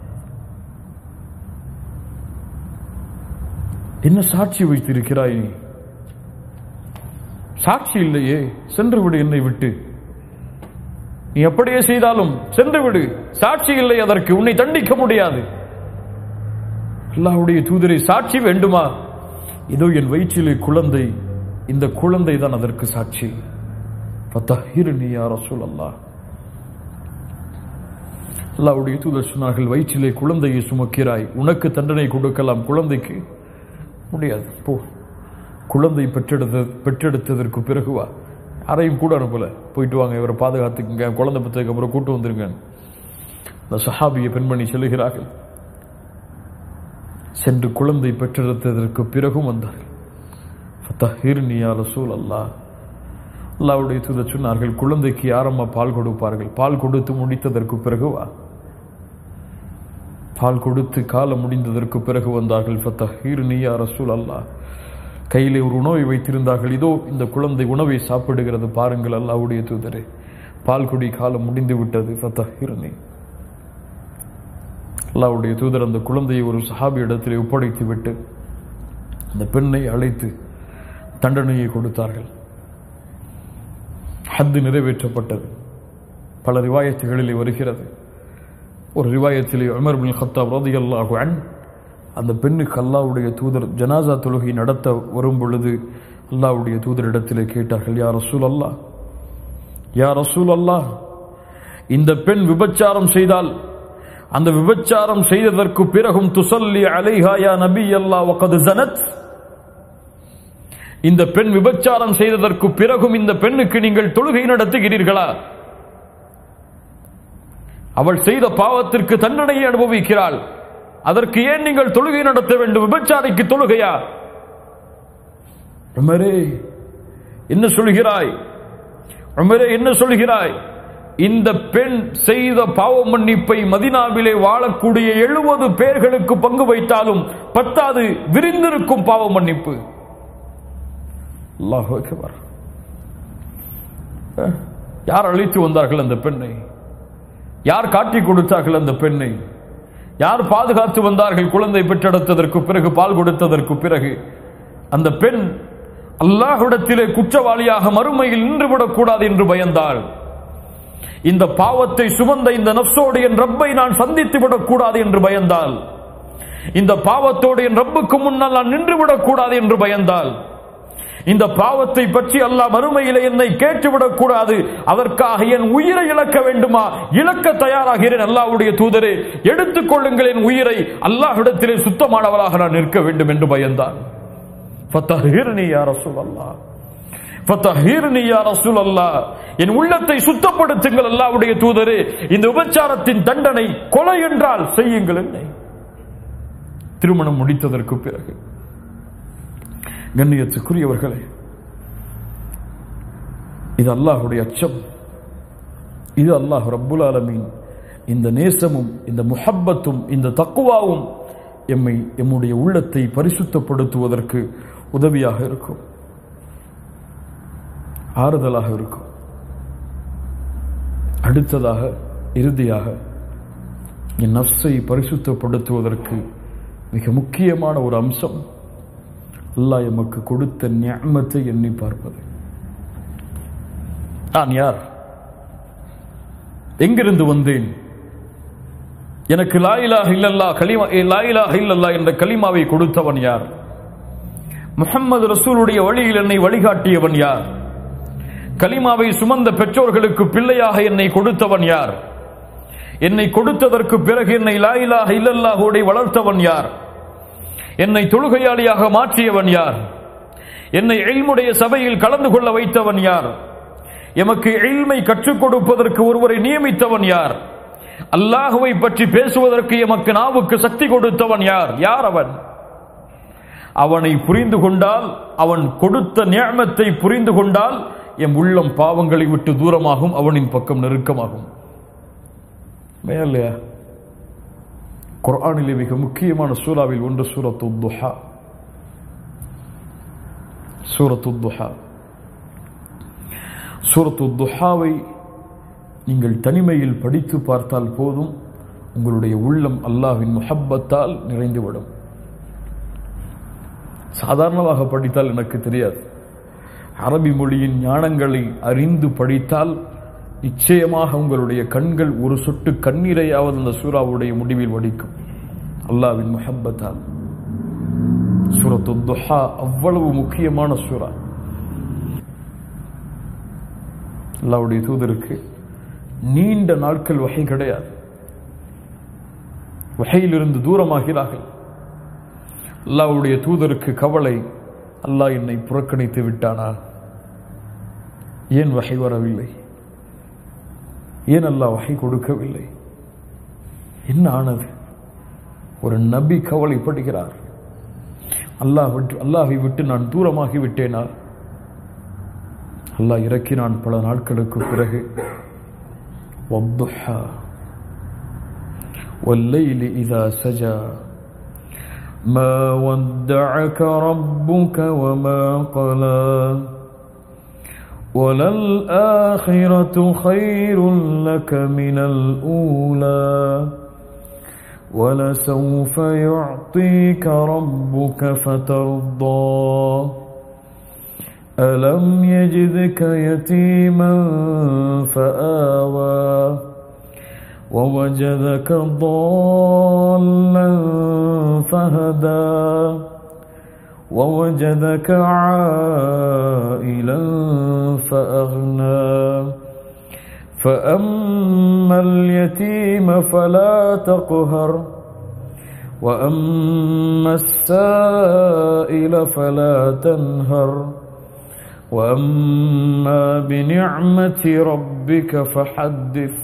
என்ன சாட்சி வைத்திருக்கிறாய் நீ? சாட்சி இல்லையே, சென்று விடு என்னை விட்டு. நீ எப்படியே செய்தாலும் சென்று விடு, சாட்சி இல்லை அதற்கு, உன்னை தண்டிக்க முடியாது. அல்லாஹ்வுடைய தூதரை, சாட்சி வேண்டுமா? இதோ என் வயிற்றிலே குழந்தை, இந்த குழந்தை தான் அதற்கு சாட்சி. ஃபதஹிர்னி யா ரசூலல்லாஹ். அல்லாஹ்வுடைய தூதர் சொன்னார்கள், வயிற்றிலே குழந்தையை சுமக்கிறாய், உனக்கு தண்டனை கொடுக்கலாம், குழந்தைக்கு முடியாது, போ. குழந்தை பெற்றெடுத்த பெற்றெடுத்ததற்கு பிறகு வா. யாரையும் கூட அனுப்பல, போயிட்டு வாங்க, இவரை பாதுகாத்துக்குங்க, குழந்தை பெற்றதுக்கு அப்புறம் கூட்டு வந்துருங்க. அந்த சஹாபிய பெண்மணி சொல்லுகிறார்கள், சென்று குழந்தை பெற்றெடுத்ததற்கு பிறகும் வந்தார்கள். ஃபதஹிர்னி யா ரசூலல்லாஹ். அல்லாஹ்வுடைய தூதர் சொன்னார்கள், குழந்தைக்கு யாரம்மா பால் கொடுப்பார்கள்? பால் கொடுத்து முடித்ததற்கு பிறகு வா. பால் கொடுத்து காலம் முடிந்ததற்கு பிறகு வந்தார்கள். ஃபதஹிர்னி யா ரசூலல்லாஹ். கையிலே ஒரு உணவை வைத்திருந்தார்கள். இதோ இந்த குழந்தை உணவை சாப்பிடுகிறது, பாருங்கள் அல்லாஹ்வுடைய தூதரே, பால் குடி காலம் முடிந்து விட்டது, ஃபதஹிர்னி. அல்லாஹ்வுடைய தூதர் அந்த குழந்தையை ஒரு சஹாபி இடத்திலே ஒப்படைத்து விட்டு அந்த பெண்ணை அழைத்து தண்டனையை கொடுத்தார்கள். ஹத்து நிறைவேற்றப்பட்டது. பல ரிவாயத்துகளிலே வருகிறது. ஒரு ரிவாயத்திலே உமர் பின் கத்தாப் ரலியல்லாஹு அன்ஹு அந்த பெண்ணுக்கு அல்லாஹ்வுடைய தூதர் ஜனாசா தொழுகை நடத்த வரும் பொழுது அல்லாஹ்வுடைய தூதரிடத்திலே கேட்டார்கள், யா ரசூலல்லாஹ், யா ரசூலல்லாஹ், இந்த பெண் விபச்சாரம் செய்தால் அந்த விபச்சாரம் செய்ததற்கு பிறகும் துஸல்லி அலைஹா யா நபி அல்லாஹ் வகத் ஸனத், இந்த பெண் விபச்சாரம் செய்ததற்கு பிறகும் இந்த பெண்ணுக்கு நீங்கள் தொழுகை நடத்துகிறீர்களா? அவள் செய்த பாவத்திற்கு தண்டனையை அனுபவிக்கிறாள், அதற்கு ஏன் நீங்கள் தொழுகை நடத்த வேண்டும்? விபச்சாரிக்கு தொழுகையா? உமரே என்ன சொல்கிறாய்? உமரே என்ன சொல்கிறாய்? இந்த பெண் செய்த பாவ மன்னிப்பை மதீனாவிலே வாழக்கூடிய எழுபது பேர்களுக்கு பங்கு வைத்தாலும் பத்தாது விரிந்திருக்கும் பாவ மன்னிப்பு. அல்லாஹ் அக்பர். யார் அழைத்து வந்தார்கள் அந்த பெண்ணை? யார் காட்டி கொடுத்தார்கள் அந்த பெண்ணை? யார் பாதுகாத்து வந்தார்கள்? குழந்தை பெற்றெடுத்ததற்கு பிறகு, பால் கொடுத்ததற்கு பிறகு அந்த பெண் அல்லாஹ்விடத்திலே குற்றவாளியாக மறுமையில் நின்றுவிடக் கூடாது என்று பயந்தாள். இந்த பாவத்தை சுமந்த இந்த நஃப்ஸோடு என் ரப்பை நான் சந்தித்து விடக் கூடாது என்று பயந்தாள். இந்த பாவத்தோடு என் ரப்புக்கு முன்னால் நான் நின்றுவிடக் கூடாது என்று பயந்தாள். இந்த பாவத்தை பற்றி அல்லாஹ் மறுமையிலே என்னை கேட்டுவிடக் கூடாது, அதற்காக என் உயிரை இழக்க வேண்டுமா? இழக்க தயாராகிறேன். அல்லாஹ்வுடைய தூதரே, எடுத்துக் கொள்ளுங்கள் என் உயிரை, அல்லாஹ்விடத்திலே சுத்தமானவராக நான் நிற்க வேண்டும் என்று பயந்தான். ஃபதஹிர்னி யா ரசூலல்லாஹ், ஃபதஹிர்னி யா ரசூலல்லாஹ், என் உள்ளத்தை சுத்தப்படுத்துங்கள் அல்லாஹ்வுடைய தூதரே. இந்த விபச்சாரத்தின் தண்டனை கொலை என்றால் செய்யுங்கள் என்னை. திருமணம் முடித்ததற்கு பிறகு கண்ணியத்துக்குரியவர்களே, இது அல்லாஹ்வுடைய அச்சம், இது அல்லாஹ் ரப்புல் ஆலமீன் இந்த நேசமும் இந்த முஹப்பத்தும் இந்த தக்குவாவும் எம்மை எம்முடைய உள்ளத்தை பரிசுத்தப்படுத்துவதற்கு உதவியாக இருக்கும், ஆறுதலாக இருக்கும். அடுத்ததாக இறுதியாக என் நஃப்ஸை பரிசுத்தப்படுத்துவதற்கு மிக முக்கியமான ஒரு அம்சம் அல்லாஹ் எமக்கு கொடுத்த நிஅமத்தை எண்ணி பார்ப்பது. நான் யார்? எங்கிருந்து வந்தேன்? எனக்கு லா இலாஹ இல்லல்லாஹ் கலிமா லா இலாஹ இல்லல்லாஹ் என்ற கலிமாவை கொடுத்தவன் யார்? முஹம்மது ரசூலுடைய வழியில் என்னை வழிகாட்டியவன் யார்? கலிமாவை சுமந்த பெற்றோர்களுக்கு பிள்ளையாக என்னை கொடுத்தவன் யார்? என்னை கொடுத்ததற்கு பிறகு என்னை லா இலாஹ இல்லல்லாஹோடு வளர்த்தவன் யார்? என்னை தொழுகையாளியாக மாற்றியவன் யார்? என்னை இல்முடைய சபையில் கலந்து கொள்ள வைத்தவன் யார்? எமக்கு இல்மை கற்றுக் கொடுப்பதற்கு ஒருவரை நியமித்தவன் யார்? அல்லாஹுவை பற்றி பேசுவதற்கு எமக்கு நாவுக்கு சக்தி கொடுத்தவன் யார்? யார் அவன்? அவனை புரிந்து கொண்டால், அவன் கொடுத்த நிஅமத்தை புரிந்து கொண்டால் எம் உள்ளம் பாவங்களை விட்டு தூரமாகும், அவனின் பக்கம் நெருக்கமாகும். மேலே குர்ஆனிலே மிக முக்கியமான சூராவில் ஒன்று சூரத்து துஹா. சூரத்து துஹா சூரத்து துஹாவை நீங்கள் தனிமையில் படித்து பார்த்தால் போதும், உங்களுடைய உள்ளம் அல்லாஹ்வின் முஹப்பத்தால் நிறைந்துவிடும். சாதாரணமாக படித்தால் எனக்கு தெரியாது, அரபி மொழியின் ஞானங்களை அறிந்து படித்தால் நிச்சயமாக உங்களுடைய கண்கள் ஒரு சொட்டு கண்ணீரையாவது அந்த சூராவுடைய முடிவில் வடிக்கும், அல்லாஹ்வின் முஹப்பத்தால். சூரத்து துஹா அவ்வளவு முக்கியமான சூரா. அல்லாஹ்வுடைய தூதருக்கு நீண்ட நாட்கள் வஹி கிடையாது, வஹியிலிருந்து தூரமாகிறார்கள். அல்லாஹ்வுடைய தூதருக்கு கவலை, அல்லாஹ் என்னை புறக்கணித்து விட்டானா? ஏன் வஹி வரவில்லை? ஏன் அல்லாஹ் வஹி கொடுக்கவில்லை? என்ன ஆனது? ஒரு நபி கவலைப்படுகிறார், அல்லாஹ் விட்டு அல்லாஹை விட்டு நான் தூரமாகி விட்டேனா? அல்லாஹ் இறக்கினான் பல நாட்களுக்கு பிறகு, வத்துஹா வல்லைலி இதா சஜா மா வத்தஅக ரப்புக வமா கலா வலல் ஆখিরাতু கைருல் லக மினல் ஊலா وَلَسَوْفَ يُعْطِيكَ رَبُّكَ فَتَرْضَى أَلَمْ يَجِدْكَ يَتِيمًا فَآوَى وَوَجَدَكَ ضَالًّا فَهَدَى وَوَجَدَكَ عَائِلًا فَأَغْنَى فَأَمَّا الْيَتِيمَ فَلَا تَقْهَرْ وَأَمَّا السَّائِلَ فَلَا تَنْهَرْ وَأَمَّا بِنِعْمَةِ رَبِّكَ فَحَدِّثْ.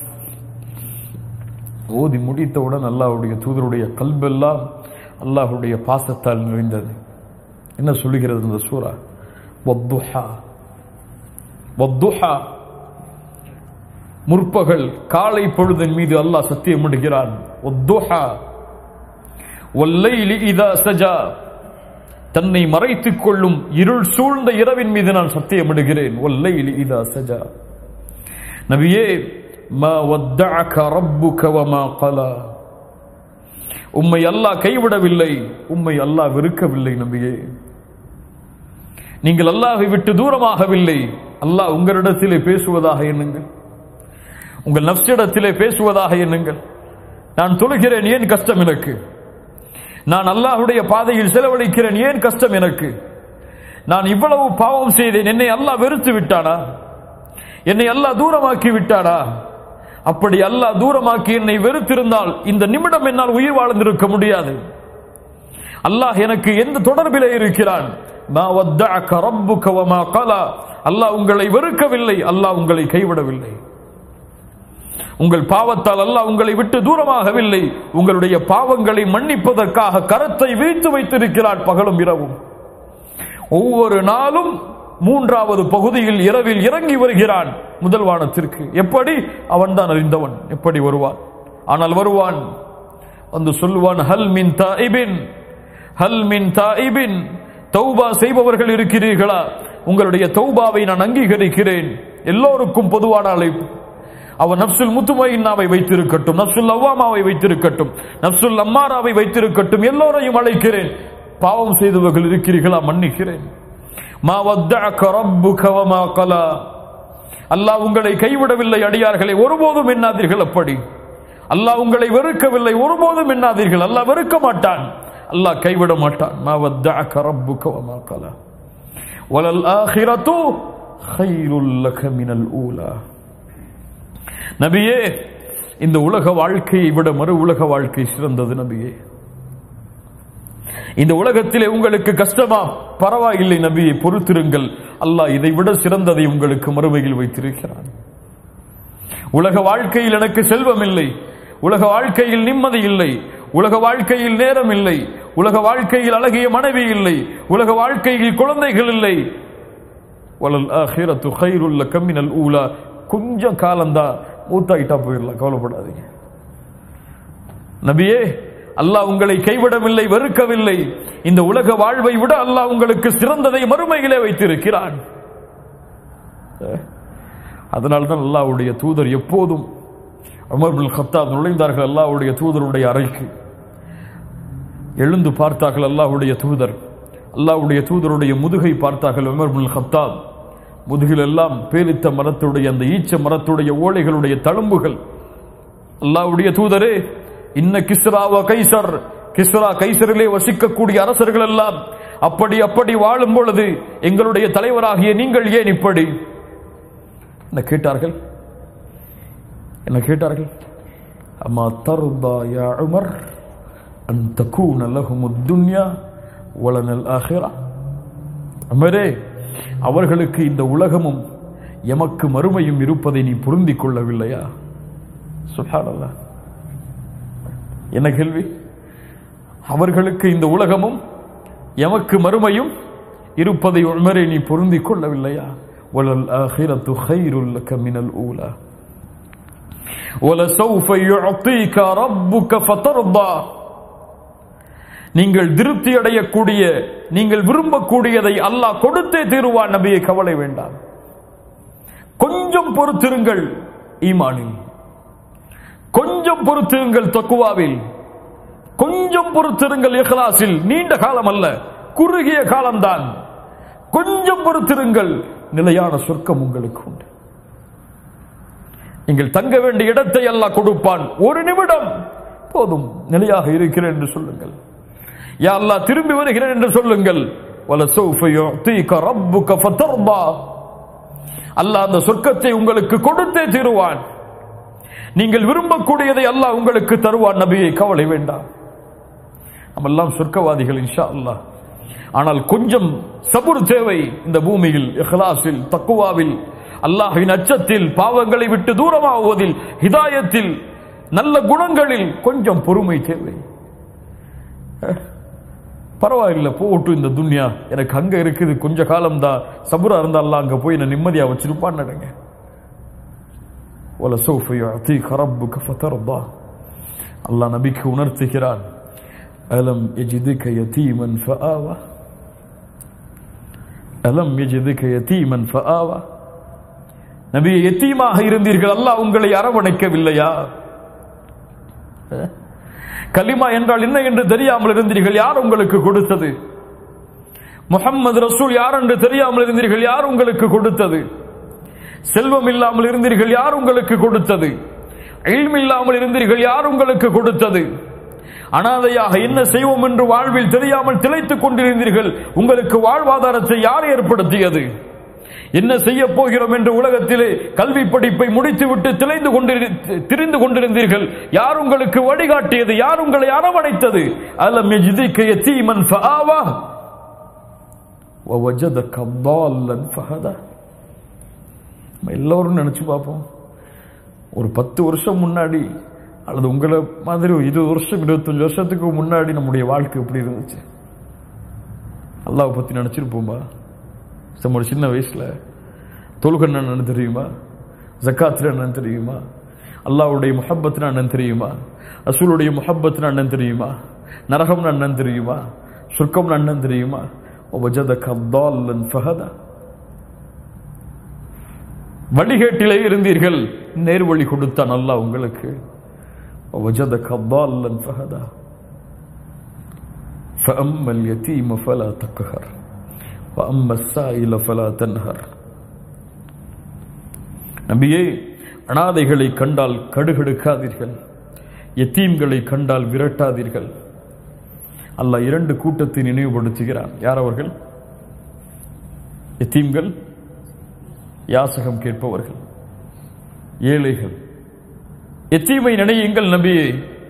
ஓதி முடித்தவுடன் அல்லாஹ்வுடைய தூதருடைய கல்பெல்லாம் அல்லாஹ்வுடைய பாசத்தால் நிறைந்தது. என்ன சொல்லுகிறது இந்த சூரா? வத்துஹா வத்துஹா, முற்பகல் காலை பொழுதின் மீது அல்லாஹ் சத்தியமிடுகிறான். வத்துஹா வல்லைலி இதா சஜா, தன்னை மறைத்துக் கொள்ளும் இருள் சூழ்ந்த இரவின் மீது நான் சத்தியமிடுகிறேன். வல்லைலி இதா சஜா. நபியே, மா வத்தஅக ரப்புக வமா கலா, உம்மை அல்லாஹ் கைவிடவில்லை, உம்மை அல்லாஹ் வெறுக்கவில்லை. நபியே, நீங்கள் அல்லாஹ்வை விட்டு தூரமாகவில்லை. அல்லாஹ் உங்களிடத்திலே பேசுவதாக எண்ணுங்கள், உங்கள் நஃப்ஸிடத்திலே பேசுவதாக எண்ணுங்கள். நான் தொழுகிறேன், ஏன் கஷ்டம் எனக்கு? நான் அல்லாஹ்வுடைய பாதையில் செலவழிக்கிறேன், ஏன் கஷ்டம் எனக்கு? நான் இவ்வளவு பாவம் செய்தேன், என்னை அல்லாஹ் வெறுத்து விட்டானா? என்னை அல்லாஹ் தூரமாக்கி விட்டானா? அப்படி அல்லாஹ் தூரமாக்கி என்னை வெறுத்திருந்தால் இந்த நிமிடம் என்னால் உயிர் வாழ்ந்திருக்க முடியாது. அல்லாஹ் எனக்கு எந்த தொடர்பிலே இருக்கிறான்? மா வத்தஅக ரப்புக வமா கலா. அல்லாஹ் உங்களை வெறுக்கவில்லை, அல்லாஹ் உங்களை கைவிடவில்லை. உங்கள் பாவத்தால் அல்லாஹ் உங்களை விட்டு தூரமாகவில்லை. உங்களுடைய பாவங்களை மன்னிப்பதற்காக கரத்தை விரித்து வைத்திருக்கிறான் பகலும் இரவும். ஒவ்வொரு நாளும் மூன்றாவது பகுதியில் இரவில் இறங்கி வருகிறான் முதல் வானத்திற்கு. எப்படி? அவன் தான் அறிந்தவன் எப்படி வருவான். ஆனால் வருவான், வந்து சொல்லுவான், ஹல் மின் தாயிபின், ஹல் மின் தாயிபின். தௌபா செய்பவர்கள் இருக்கிறீர்களா? உங்களுடைய தௌபாவை நான் அங்கீகரிக்கிறேன். எல்லோருக்கும் பொதுவான அழைப்பு. அவன் நப்சுல் முத்துமையின்னாவை வைத்திருக்கட்டும், நப்சுல் அவ்வாமாவை வைத்திருக்கட்டும், நப்சுல் அம்மாராவை வைத்திருக்கட்டும், எல்லோரையும் அழைக்கிறேன். பாவம் செய்தவர்கள் இருக்கிறீர்களா? மன்னிக்கிறேன். மா வத்தஅக ரப்புக வமா கலா. அல்லாஹ் உங்களை கைவிடவில்லை அடியார்களை, ஒருபோதும் எண்ணாதீர்கள். அப்படி அல்லாஹ் உங்களை வெறுக்கவில்லை, ஒருபோதும் எண்ணாதீர்கள். அல்லாஹ் வெறுக்க மாட்டான், அல்லாஹ் கைவிட மாட்டான். மா வத்தஅக ரப்புக வமா கலா வலல் ஆகிரத்து கைருல் லக மினல் ஊலா. நபியே, இந்த உலக வாழ்க்கையை விட மறு உலக வாழ்க்கை சிறந்தது. நபியே, இந்த உலகத்திலே உங்களுக்கு கஷ்டமா? பரவாயில்லை நபியை, பொறுத்திருங்கள். அல்லாஹ் இதை விட சிறந்ததை உங்களுக்கு மறுமையில் வைத்திருக்கிறான். உலக வாழ்க்கையில் எனக்கு செல்வம் இல்லை, உலக வாழ்க்கையில் நிம்மதி இல்லை, உலக வாழ்க்கையில் நேரம் இல்லை, உலக வாழ்க்கையில் அழகிய மனைவி இல்லை, உலக வாழ்க்கையில் குழந்தைகள் இல்லை. வலல் ஆகிரத்து கைருல் லக மினல் ஊலா. கொஞ்சம் காலம்தான், மூத்தாயிட்டா போயிடலாம், கவலைப்படாதீங்க. நபியே, அல்லாஹ் உங்களை கைவிடவில்லை, வெறுக்கவில்லை. இந்த உலக வாழ்வை விட அல்லாஹ் உங்களுக்கு சிறந்ததை மறுமையிலே வைத்திருக்கிறான். அதனால்தான் அல்லாஹ்வுடைய தூதர் எப்போதும் உமர் இப்னு கத்தாப் நுழைந்தார்கள் அல்லாஹ்வுடைய தூதருடைய அறைக்கு. எழுந்து பார்த்தார்கள் அல்லாஹ்வுடைய தூதர். அல்லாஹ்வுடைய தூதருடைய முதுகை பார்த்தார்கள் உமர் இப்னு கத்தாப். முதுகில் எல்லாம் பேலித்த மரத்துடைய அந்த ஈச்ச மரத்துடைய ஓலைகளுடைய தழும்புகள். அல்லாஹ்வுடைய தூதரே, இன்ன கிஸ்ரா வ கைசர், கிஸ்ரா கைசரிலே வசிக்கக்கூடிய அரசர்கள் எல்லாம் அப்படி அப்படி வாழும் பொழுது எங்களுடைய தலைவராகிய நீங்கள் ஏன் இப்படி? என்ன கேட்டார்கள்? என்ன கேட்டார்கள்? அம்மா தர்தா யா உமர் அன் தகூன லஹுமுத் துன்யா வலனல் ஆகிரா. உமரே, அவர்களுக்கு இந்த உலகமும் எமக்கு மறுமையும் இருப்பதை நீ பொருந்திக் கொள்ளவில்லையா? சுப்ஹானல்லாஹ். என்ன கேள்வி? அவர்களுக்கு இந்த உலகமும் எமக்கு மறுமையும் இருப்பதை உமரே நீ பொருந்திக் கொள்ளவில்லையா? வலல் ஆகிரத்து கைருல் லக மினல் ஊலா வலசௌஃப யுஅதீக ரப்புக ஃபதர்தா. நீங்கள் திருப்தி அடையக்கூடிய, நீங்கள் விரும்பக்கூடியதை அல்லாஹ் கொடுத்தே தீருவான். நபியை, கவலை வேண்டாம். கொஞ்சம் பொறுத்திருங்கள் ஈமானில், கொஞ்சம் பொறுத்திருங்கள் தக்வாவில், கொஞ்சம் பொறுத்திருங்கள் இஹ்லாஸில். நீண்ட காலம் அல்ல, குறுகிய காலம்தான். கொஞ்சம் பொறுத்திருங்கள், நிலையான சொர்க்கம் உங்களுக்கு உண்டு. நீங்கள் தங்க வேண்டிய இடத்தை அல்லாஹ் கொடுப்பான். ஒரு நிமிடம் போதும், நிலையாக இருக்கிறேன் என்று சொல்லுங்கள். யா அல்லாஹ், திரும்பி வருகிறேன் என்று சொல்லுங்கள். வலசௌஃப யுஅதீக ரப்புக ஃபதர்தா. அல்லாஹ் அந்த சொர்க்கத்தை உங்களுக்கு கொடுத்தே தீருவான். நீங்கள் விரும்பக்கூடியதை அல்லாஹ் உங்களுக்கு தருவான். நபியை, கவலை வேண்டாம். நம்மெல்லாம் சொர்க்கவாதிகள் இன்ஷா அல்லாஹ். ஆனால் கொஞ்சம் சபுர் தேவை. இந்த பூமியில் இஹ்லாஸில், தக்வாவில், அல்லாஹ்வின் அச்சத்தில், பாவங்களை விட்டு தூரமாகுவதில், ஹிதாயத்தில், நல்ல குணங்களில் கொஞ்சம் பொறுமை தேவை. பரவாயில்லை, போட்டு இந்த துன்யா எனக்கு அங்க இருக்குது, கொஞ்ச காலம் தான், சபுரா இருந்தா அல்லாஹ் அங்க போய் நான் நிம்மதியா வச்சிருப்பான்னு நடங்க. وَلَسَوْفَ يُعْطِيكَ رَبُّكَ فَتَرْضَى. அல்லாஹ் நபிக்கு உணர்த்துகிறான், அலம் يجدك يتيما فآوى, அலம் يجدك يتيما فآوى. நபியே, யத்தீமாக இருந்தீர்கள், அல்லாஹ் உங்களை அரவணைக்கவில்லையா? கலிமா என்றால் என்ன என்று தெரியாமல் இருந்தீர்கள், யார் உங்களுக்கு கொடுத்தது? முஹம்மது ரசூல் யார் என்று தெரியாமல் இருந்தீர்கள், யார் உங்களுக்கு கொடுத்தது? செல்வம் இல்லாமல் இருந்தீர்கள், யார் உங்களுக்கு கொடுத்தது? இல்ம் இல்லாமல் இருந்தீர்கள், யார் உங்களுக்கு கொடுத்தது? அனாதையாக என்ன செய்வோம் என்று வாழ்வில் தெரியாமல் திளைத்துக் கொண்டிருந்தீர்கள். உங்களுக்கு வாழ்வாதாரத்தை யார் ஏற்படுத்தியது? என்ன செய்ய போகிறோம் என்று உலகத்திலே கல்வி படிப்பை முடித்துவிட்டு திளைந்து கொண்டிரு திரிந்து கொண்டிருந்தீர்கள். யார் உங்களுக்கு வழிகாட்டியது? யார் உங்களை அரவணைத்தது? அலம் யஜ்திக யதீமன் ஃபஆவா வவஜதக ضالًا ஃபஹதா. எல்லோரும் நினைச்சு பார்ப்போம், ஒரு பத்து வருஷம் முன்னாடி அல்லது உங்களை மாதிரி இருபது வருஷம் இருபத்தஞ்சு வருஷத்துக்கு முன்னாடி நம்முடைய வாழ்க்கை எப்படி இருந்துச்சு? அல்லாஹ் பத்தி நினைச்சிருப்போம்பா? நம்ம சின்ன வயசுல தொழுகன்னு என்னன்னு தெரியுமா? ஜக்காத்துல என்னன்னு தெரியுமா? அல்லாஹ்வுடைய முஹப்பத்னா என்னன்னு தெரியுமா? ரசூலுடைய முஹப்பத்னா என்னன்னு தெரியுமா? நரகம்னா என்னன்னு தெரியுமா? சொர்க்கம்னா என்னன்னு தெரியுமா? வஜதக ضالًا ஃபஹதா. வழிகேட்டிலே இருந்தீர்கள், நேர்வழி கொடுத்தான் அல்லாஹ் உங்களுக்கு. وجدك ضالا فهدى فأما اليتيم فلا تقهر وأما السائل فلا تنهر. நபியே, அனாதைகளை கண்டால் கடுகடுக்காதீர்கள், யத்தீம்களை கண்டால் விரட்டாதீர்கள். அல்லாஹ் இரண்டு கூட்டத்தை நினைவுபடுத்துகிறான். யார் அவர்கள்? யத்தீம்கள், யாசகம் கேட்பவர்கள், ஏழைகள். யத்தீமை நினையுங்கள் நபியே,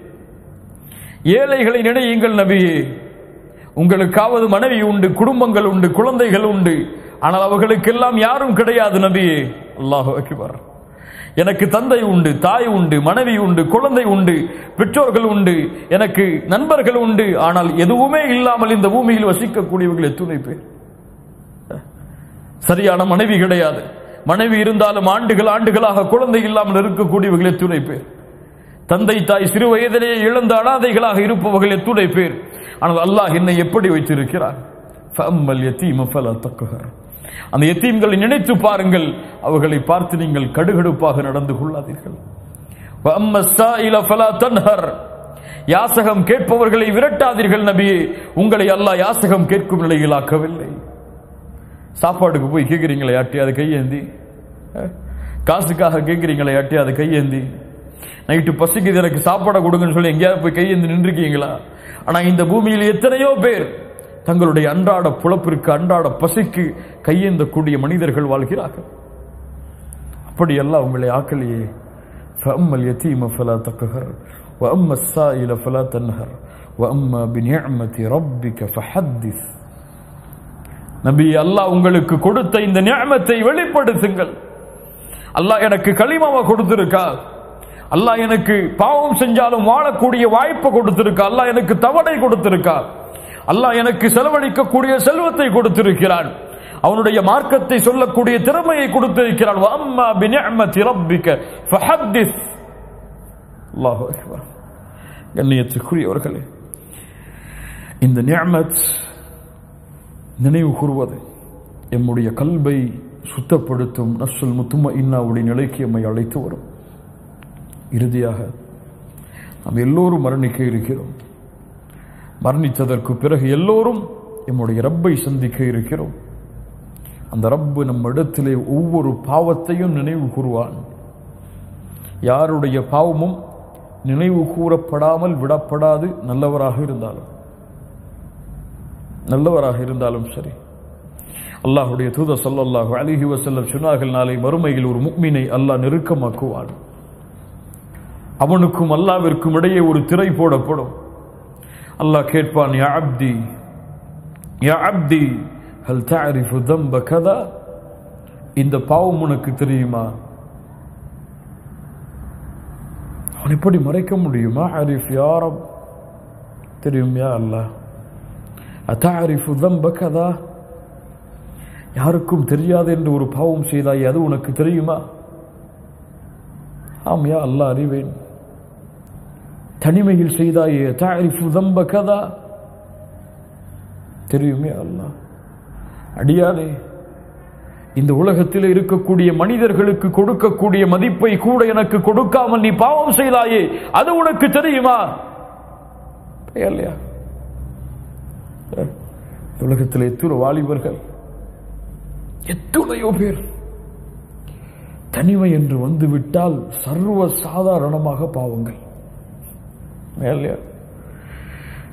ஏழைகளை நினையுங்கள் நபியே. உங்களுக்காவது மனைவி உண்டு, குடும்பங்கள் உண்டு, குழந்தைகள் உண்டு, ஆனால் அவர்களுக்கெல்லாம் யாரும் கிடையாது நபியே. அல்லாஹு அக்பர். எனக்கு தந்தை உண்டு, தாய் உண்டு, மனைவி உண்டு, குழந்தை உண்டு, பெற்றோர்கள் உண்டு, எனக்கு நண்பர்கள் உண்டு, ஆனால் எதுவுமே இல்லாமல் இந்த பூமியில் வசிக்கக்கூடியவர்கள் எத்துணை பேர். சரியான மனைவி கிடையாது, மனைவி இருந்தாலும் ஆண்டுகள் ஆண்டுகளாக குழந்தை இல்லாமல் இருக்கக்கூடியவர்கள் எத்துணை பேர். தந்தை தாய் சிறு வயதிலேயே இழந்த அனாதைகளாக இருப்பவர்கள் எத்துணை பேர். ஆனால் அல்லாஹ் என்னை எப்படி வைத்திருக்கிறார்? அந்த யத்தீம்களை நினைத்து பாருங்கள், அவர்களை பார்த்து நீங்கள் கடுகடுப்பாக நடந்து கொள்ளாதீர்கள். யாசகம் கேட்பவர்களை விரட்டாதீர்கள் நபியே. உங்களை அல்லாஹ் யாசகம் கேட்கும் நிலையில் ஆக்கவில்லை. சாப்பாடுக்கு போய் கேட்கிறீங்களா யாட்டியாவது கையேந்தி? காசுக்காக கேட்கிறீங்களா யாட்டியாவது கையேந்தி? நைட்டு பசிக்குது எனக்கு சாப்பாடை கொடுங்கன்னு சொல்லி எங்கேயாவது போய் கையேந்தி நின்றுருக்கீங்களா? ஆனா இந்த பூமியில் எத்தனையோ பேர் தங்களுடைய அன்றாட புலப்பிற்கு, அன்றாட பசிக்கு கையேந்தக்கூடிய மனிதர்கள் வாழ்கிறார்கள். அப்படியெல்லாம் உங்களை ஆக்கலையே. فَأَمَّا الْيَتِيمَ فَلَا تَقْهَرْ وَأَمَّا السَّائِلَ فَلَا تَنْهَرْ وَأَمَّا بِنِعْمَةِ رَبِّكَ فَحَدِّثْ. நபி, அல்லாஹ் உங்களுக்கு கொடுத்த இந்த நிஅமத்தை வெளிப்படுத்துங்கள். அல்லாஹ் எனக்கு கலிமாவை கொடுத்திருக்கா, அல்லாஹ் எனக்கு பாவம் செஞ்சாலும் வாழக்கூடிய வாய்ப்பை கொடுத்திருக்கா, அல்லாஹ் எனக்கு தவணை கொடுத்திருக்கா, அல்லாஹ் எனக்கு செலவழிக்கக்கூடிய செல்வத்தை கொடுத்திருக்கிறான், அவனுடைய மார்க்கத்தை சொல்லக்கூடிய திறமையை கொடுத்திருக்கிறான். வஅம்மா பினிஅமதி ரப்பிக ஃபஹத்திஸ். அல்லாஹு அக்பர். கண்ணியத்துக்குரியவர்களே, இந்த நிஅமத் நினைவு கூறுவது எம்முடைய கல்பை சுத்தப்படுத்தும், நஃப்ஸுல் முத்மஇன்னாவுடைய நிலைக்கு எம்மை அழைத்து வரும். இறுதியாக நாம் எல்லோரும் மரணிக்க இருக்கிறோம். மரணித்ததற்கு பிறகு எல்லோரும் எம்முடைய ரப்பை சந்திக்க இருக்கிறோம். அந்த ரப்பு நம் இடத்திலே ஒவ்வொரு பாவத்தையும் நினைவு கூறுவான். யாருடைய பாவமும் நினைவு கூறப்படாமல் விடப்படாது. நல்லவராக இருந்தாலும் நல்லவராக இருந்தாலும் சரி. அல்லாஹ்வுடைய தூதர் ஸல்லல்லாஹு அலைஹி வஸல்லம் சொன்னார்கள், நாளை மறுமையில் ஒரு முஃமினை அல்லாஹ் நெருக்கமாக்குவான். அவனுக்கும் அல்லாஹ்விற்கும் இடையே ஒரு திரை போடப்படும். அல்லாஹ் கேட்பான், யா அப்தி யா அப்தி ஹல் தஅரிஃபு தம்ப கதா. இந்த பாவம் உனக்கு தெரியுமா? அவன் எப்படி மறைக்க முடியுமா? அரிஃப் யா ரப், தெரியும் யா அல்லாஹ். அத்தஅரிஃபு தம்ப கதா, யாருக்கும் தெரியாது என்று ஒரு பாவம் செய்தாய், அது உனக்கு தெரியுமா? ஆம் யா அல்லாஹ், அறிவேன். தனிமையில் செய்தாயே, தஅரிஃபு தம்ப கதா, தெரியும் யா அல்லாஹ். அடியானே, இந்த உலகத்தில் இருக்கக்கூடிய மனிதர்களுக்கு கொடுக்கக்கூடிய மதிப்பை கூட எனக்கு கொடுக்காமல் நீ பாவம் செய்தாயே, அது உனக்கு தெரியுமா? இல்லையா? உலகத்தில் எத்தனை வாலிபர்கள், எத்துணையோ பேர் தனிமை என்று வந்துவிட்டால் சர்வ சாதாரணமாக பாவங்கள். இல்லையா?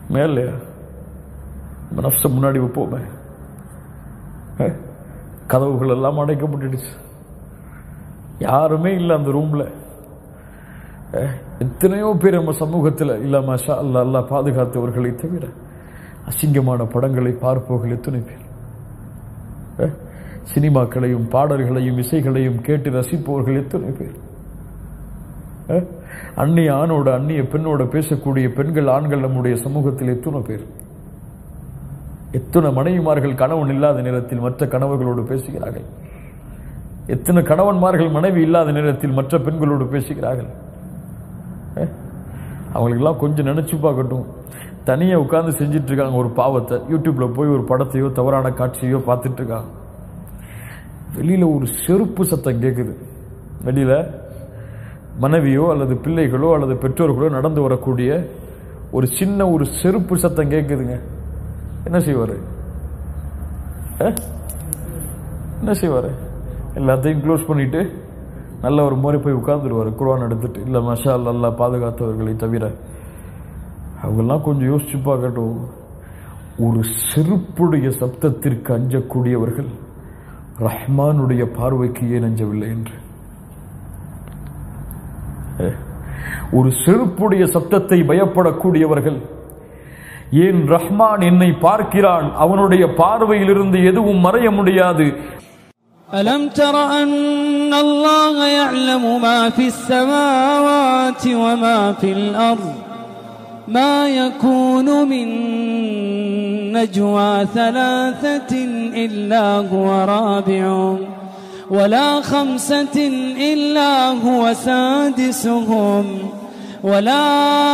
மேலையா நஃப்ஸை முன்னாடி வைப்போமே. கதவுகள் எல்லாம் அடைக்கப்பட்டுடுச்சு, யாருமே இல்லை அந்த ரூம்ல. எத்தனையோ பேர் நம்ம சமூகத்தில் இல்ல மாஷா அல்லா அல்லா பாதுகாத்தவர்களை தவிர அசிங்கமான படங்களை பார்ப்பவர்கள் எத்தனை பேர், சினிமாக்களையும் பாடல்களையும் இசைகளையும் கேட்டு ரசிப்பவர்கள் எத்தனை பேர், அந்நிய ஆணோட அந்நிய பெண்ணோட பேசக்கூடிய பெண்கள் ஆண்கள் நம்முடைய சமூகத்தில் எத்தனை பேர், எத்தனை மனைவிமார்கள் கணவன் இல்லாத நேரத்தில் மற்ற கணவர்களோடு பேசுகிறார்கள், எத்தனை கணவன்மார்கள் மனைவி இல்லாத நேரத்தில் மற்ற பெண்களோடு பேசுகிறார்கள். அவங்களுக்கெல்லாம் கொஞ்சம் நினைச்சு பார்க்கட்டும், தனியாக உட்கார்ந்து செஞ்சிட்டு இருக்காங்க ஒரு பாவத்தை, யூடியூப்ல போய் ஒரு படத்தையோ தவறான காட்சியோ பார்த்துட்டு இருக்காங்க. வெளியில ஒரு செருப்பு சத்தம் கேட்குது, வெளியில மனைவியோ அல்லது பிள்ளைகளோ அல்லது பெற்றோர்களோ நடந்து வரக்கூடிய ஒரு சின்ன ஒரு செருப்பு சத்தம் கேட்குதுங்க. என்ன செய்வாரு? என்ன செய்வாரு? எல்லாத்தையும் க்ளோஸ் பண்ணிட்டு நல்ல ஒரு முறை போய் உட்கார்ந்துருவாரு குர்ஆன் எடுத்துட்டு. இல்ல மாஷா அல்லா பாதுகாத்தவர்களை தவிர. அவங்கெல்லாம் கொஞ்சம் யோசிச்சு பார்க்கட்டும், ஒரு செருப்புடைய சப்தத்திற்கு அஞ்சக்கூடியவர்கள் ரஹ்மானுடைய பார்வைக்கு ஏன் அஞ்சவில்லை என்று. ஒரு செருப்புடைய சப்தத்தை பயப்படக்கூடியவர்கள் ஏன் ரஹ்மான் என்னை பார்க்கிறான், அவனுடைய பார்வையிலிருந்து எதுவும் மறைய முடியாது. ألم تر أن الله يعلم ما في السماوات وما في الأرض ما يكون من نجوى ثلاثة إلا هو رابعهم ولا خمسة إلا هو سادسهم ولا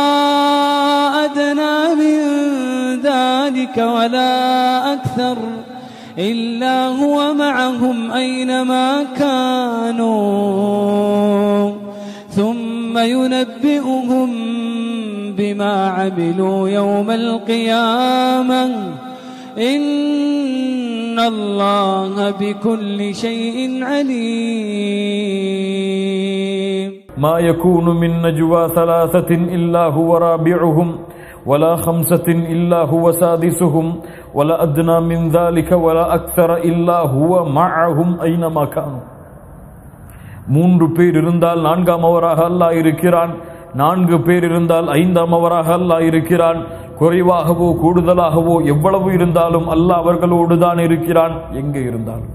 أدنى من ذلك ولا أكثر إلا هو معهم أينما كانوا ثم ينبئهم بما عملوا يوم القيامة إن الله بكل شيء عليم. ما يكون من نجوى ثلاثة إلا هو رابعهم ولا خمسة إلا هو سادسهم ولا أدنى من ذلك ولا أكثر إلا هو معهم أينما كانوا. மூன்று பேர் இருந்தால் நான்காம் அவராக அல்லாஹ் இருக்கிறான், நான்கு பேர் இருந்தால் ஐந்தாம் அவராக அல்லாஹ் இருக்கிறான். குறைவாகவோ கூடுதலாகவோ எவ்வளவு இருந்தாலும் அல்லாஹ் அவர்களோடு தான் இருக்கிறான் எங்கே இருந்தாலும்.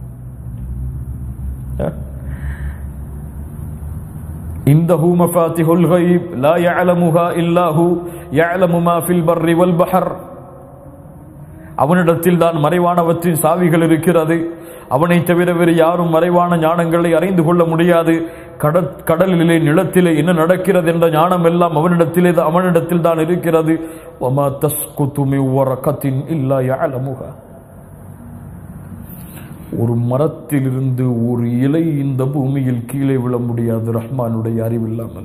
இந்தஹு மஃபாத்திஹுல் கைப் லா யஅலமுஹா இல்லா ஹு யஅலமு மா ஃபில் பர்ரி வல் பஹர். அவனிடத்தில் தான் மறைவானவற்றின் சாவிகள் இருக்கிறது, அவனை தவிர வேறு யாரும் மறைவான ஞானங்களை அறிந்து கொள்ள முடியாது. கடலிலே நிலத்திலே என்ன நடக்கிறது என்ற ஞானம் எல்லாம் அவனிடத்திலே அவனிடத்தில் தான் இருக்கிறது. வமா தஸ்குது மின் வரகத்தின் இல்லா யஅலமுஹா. ஒரு மரத்திலிருந்து ஒரு இலை இந்த பூமியில் கீழே விழ முடியாது ரஹ்மானுடைய அறிவில்லாமல்.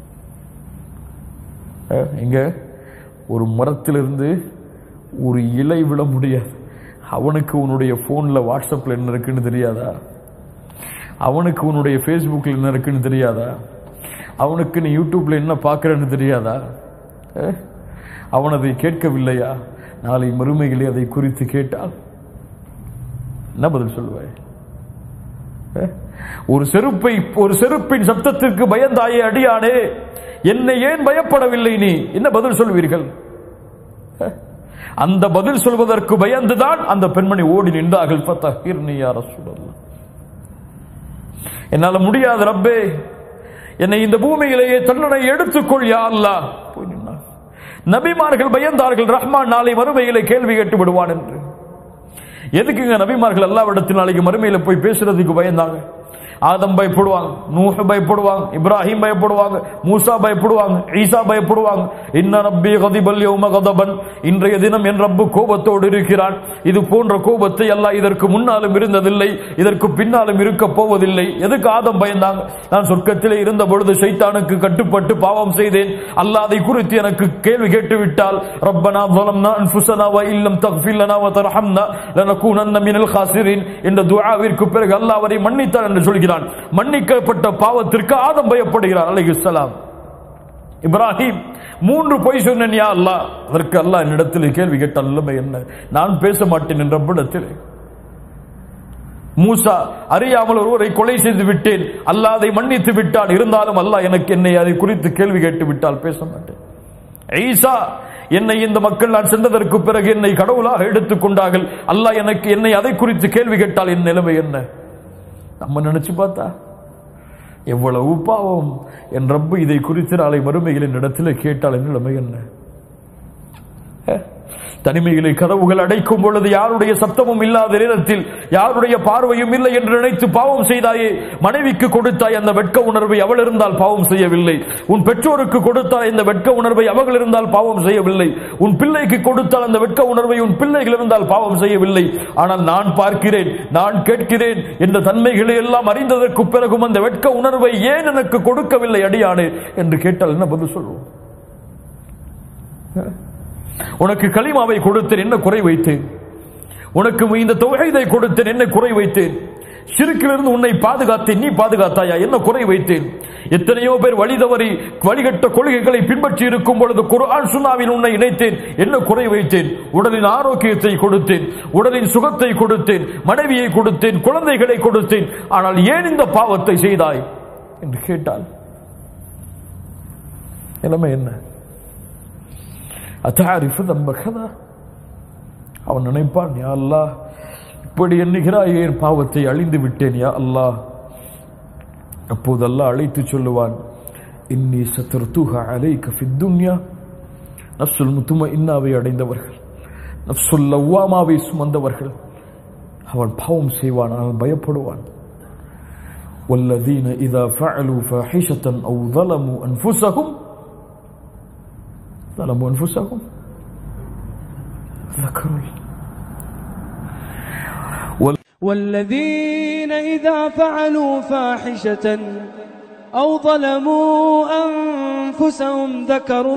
எங்க ஒரு மரத்திலிருந்து ஒரு இலை விழ முடியாது. அவனுக்கு உன்னுடைய போன்ல வாட்ஸ்அப்ல என்ன இருக்குன்னு தெரியாதா? அவனுக்கு உன்னுடைய ஃபேஸ்புக்கில் என்ன இருக்குன்னு தெரியாதா? அவனுக்கு நீ யூடியூப்ல என்ன பார்க்கிறன்னு தெரியாதா? அவன் அதை கேட்கவில்லையா? நாளை மறுமையிலே அதை குறித்து கேட்டால் என்ன பதில் சொல்லுவாய்? ஒரு செருப்பை ஒரு செருப்பின் சப்தத்திற்கு பயந்தாயே அடியானே, என்னை ஏன் பயப்படவில்லை நீ? என்ன பதில் சொல்வீர்கள்? அந்த பதில் சொல்வதற்கு பயந்துதான் அந்த பெண்மணி ஓடி நின்றார்கள். ஃபதஹிர்னி யா ரசூலல்லாஹ், என்னால முடியாது ரப்பே, என்னை இந்த பூமியிலேயே தண்டனை எடுத்துக்கொள் யா அல்லாஹ். போய் நின்றார். நபிமார்கள் பயந்தார்கள், ரஹ்மான் நாளை மறுமையிலே கேள்வி கேட்டு விடுவான் என்று. எதுக்குங்க நபிமார்கள் அல்லாஹ்விடத்தில் நாளைக்கு மறுமையில போய் பேசுறதுக்கு பயந்தாங்க? ஆதம் பயப்படுவாங்க, நூஹ் பயப்படுவாங்க, இப்ராஹிம் பயப்படுவாங்க, மூசா பயப்படுவாங்க, ஈசா பயப்படுவாங்க. இன்ன ரப்பி கதிபல் யௌம கதபன், இன்றைய தினம் என் ரப்பு கோபத்தோடு இருக்கிறான். இது போன்ற கோபத்தை அல்லாஹ் இதற்கு முன்னாலும் இருந்ததில்லை, இதற்கு பின்னாலும் இருக்க போவதில்லை. எதுக்கு ஆதம் பயந்தாங்க? நான் சொர்க்கத்திலே இருந்த பொழுது ஷைத்தானுக்கு கட்டுப்பட்டு பாவம் செய்தேன், அல்லாஹ் அதை குறித்து எனக்கு கேள்வி கேட்டு விட்டால் ரப்பனா ஸலம்னா அன்ஃபுஸனா வ இல்லம் தக்ஃபிர் லனா வ தர்ஹம்னா லனகூனன்ன மினல் காசிரின் என்ற துஆவிற்கு பிறகு அல்லாஹ் அவரை மன்னித்தார் என்று சொல்கிறார். மன்னிக்கப்பட்ட பாவத்திற்கு ஆதம் பயப்படுகிறார் அலைஹிஸ்ஸலாம். இப்ராஹிம் மூன்று பொய் சொன்னேன் யா அல்லாஹ். அதற்கு அல்லாஹ் என்னிடத்தில் கேள்வி கேட்டால் நிலைமை என்ன? நான் பேச மாட்டேன் என்ற இடத்தில். மூசா அறியாமல் ஒருவரை கொலை செய்து விட்டேன், அல்லாஹ் அதை மன்னித்து விட்டான், இருந்தாலும் அல்லாஹ் எனக்கு என்னை அதை குறித்து கேள்வி கேட்டு விட்டால் பேச மாட்டேன். ஈசா என்னை இந்த மக்கள் நான் சென்றதற்கு பிறகு என்னை கடவுளாக எடுத்துக் கொண்டார்கள், அல்லாஹ் எனக்கு என்னை அதை குறித்து கேள்வி கேட்டால் என் நிலைமை என்ன? நம்ம நினைச்சு பார்த்தா எவ்வளவு பாவம். என் ரப்பு இதை குறித்து நாளை மறுமைகளின் இடத்துல கேட்டால் என் நிலைமை என்ன? தனிமையிலே கதவுகள் அடைக்கும் பொழுது யாருடைய சத்தமும் இல்லாத நேரத்தில் யாருடைய பார்வையும் இல்லை என்று நினைத்து பாவம் செய்தாயே. மனைவிக்கு கொடுத்தாய் அந்த வெட்க உணர்வை, அவள் இருந்தால் பாவம் செய்யவில்லை. உன் பெற்றோருக்கு கொடுத்தாய் இந்த வெட்க உணர்வை, அவர்கள் இருந்தால் பாவம் செய்யவில்லை. உன் பிள்ளைக்கு கொடுத்தால் அந்த வெட்க உணர்வை, உன் பிள்ளைகள் இருந்தால் பாவம் செய்யவில்லை. ஆனால் நான் பார்க்கிறேன், நான் கேட்கிறேன் என்ற தன்மைகளை எல்லாம் அறிந்ததற்கு பிறகும் அந்த வெட்க உணர்வை ஏன் எனக்கு கொடுக்கவில்லை அடியானே என்று கேட்டால் என்ன பதில் சொல்வோம்? உனக்கு கலிமாவை கொடுத்தேன், என்ன குறை வைத்தேன்? உனக்கு இந்த தௌஹீதை கொடுத்தேன், என்ன குறை வைத்தேன்? ஷிர்க்கிலிருந்து உன்னை பாதுகாத்தேன், நீ பாதுகாத்தாயா, என்ன குறை வைத்தேன்? எத்தனையோ பேர் வழி தவறி வழிகட்ட கொள்கைகளை பின்பற்றி இருக்கும் பொழுது குர்ஆன் சுன்னாவில் உன்னை இணைத்தேன், என்ன குறை வைத்தேன்? உடலின் ஆரோக்கியத்தை கொடுத்தேன், உடலின் சுகத்தை கொடுத்தேன், மனைவியை கொடுத்தேன், குழந்தைகளை கொடுத்தேன், ஆனால் ஏன் இந்த பாவத்தை செய்தாய் என்று கேட்டால் நிலைமை என்ன? அத்தாரிஃபு தம்பகதா. அவன் நினைப்பான், யா அல்லாஹ் இப்படி எண்ணுகிறாய், ஏன் பாவத்தை அழிந்து விட்டேன் யா அல்லாஹ். அப்போது அல்லாஹ் அழைத்து சொல்லுவான், இன்னி சத்ருதுஹா அலைக ஃபித் துன்யா. நஃப்ஸுல் முத்மஇன்னாவை அடைந்தவர்கள், நஃப்ஸுல் லவ்வாமாவை சுமந்தவர்கள், அவன் பாவம் செய்வான், அவன் பயப்படுவான். வல்லதீன இதா ஃபஅலு ஃபாஹிஷத்தன் அவ் ظلموا أنفسهم ظلموا أنفسهم ذكروا والذين إذا فعلوا فاحشة أو ظلموا أنفسهم ذكروا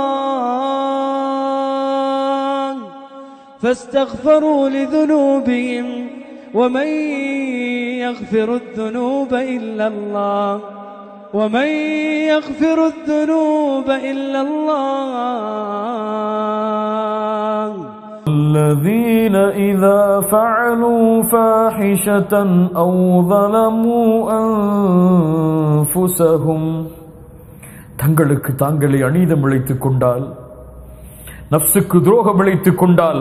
الله فاستغفروا لذنوبهم ومن يغفر الذنوب إلا الله ومن يغفر الذنوب إلا الله الذين إذا فعلوا فاحشة أو ظلموا أنفسهم தங்களுக்கு தாங்களே அநீதம் இழைத்துக் கொண்டால், நஃப்ஸுக்கு துரோகம் இழைத்துக் கொண்டால்,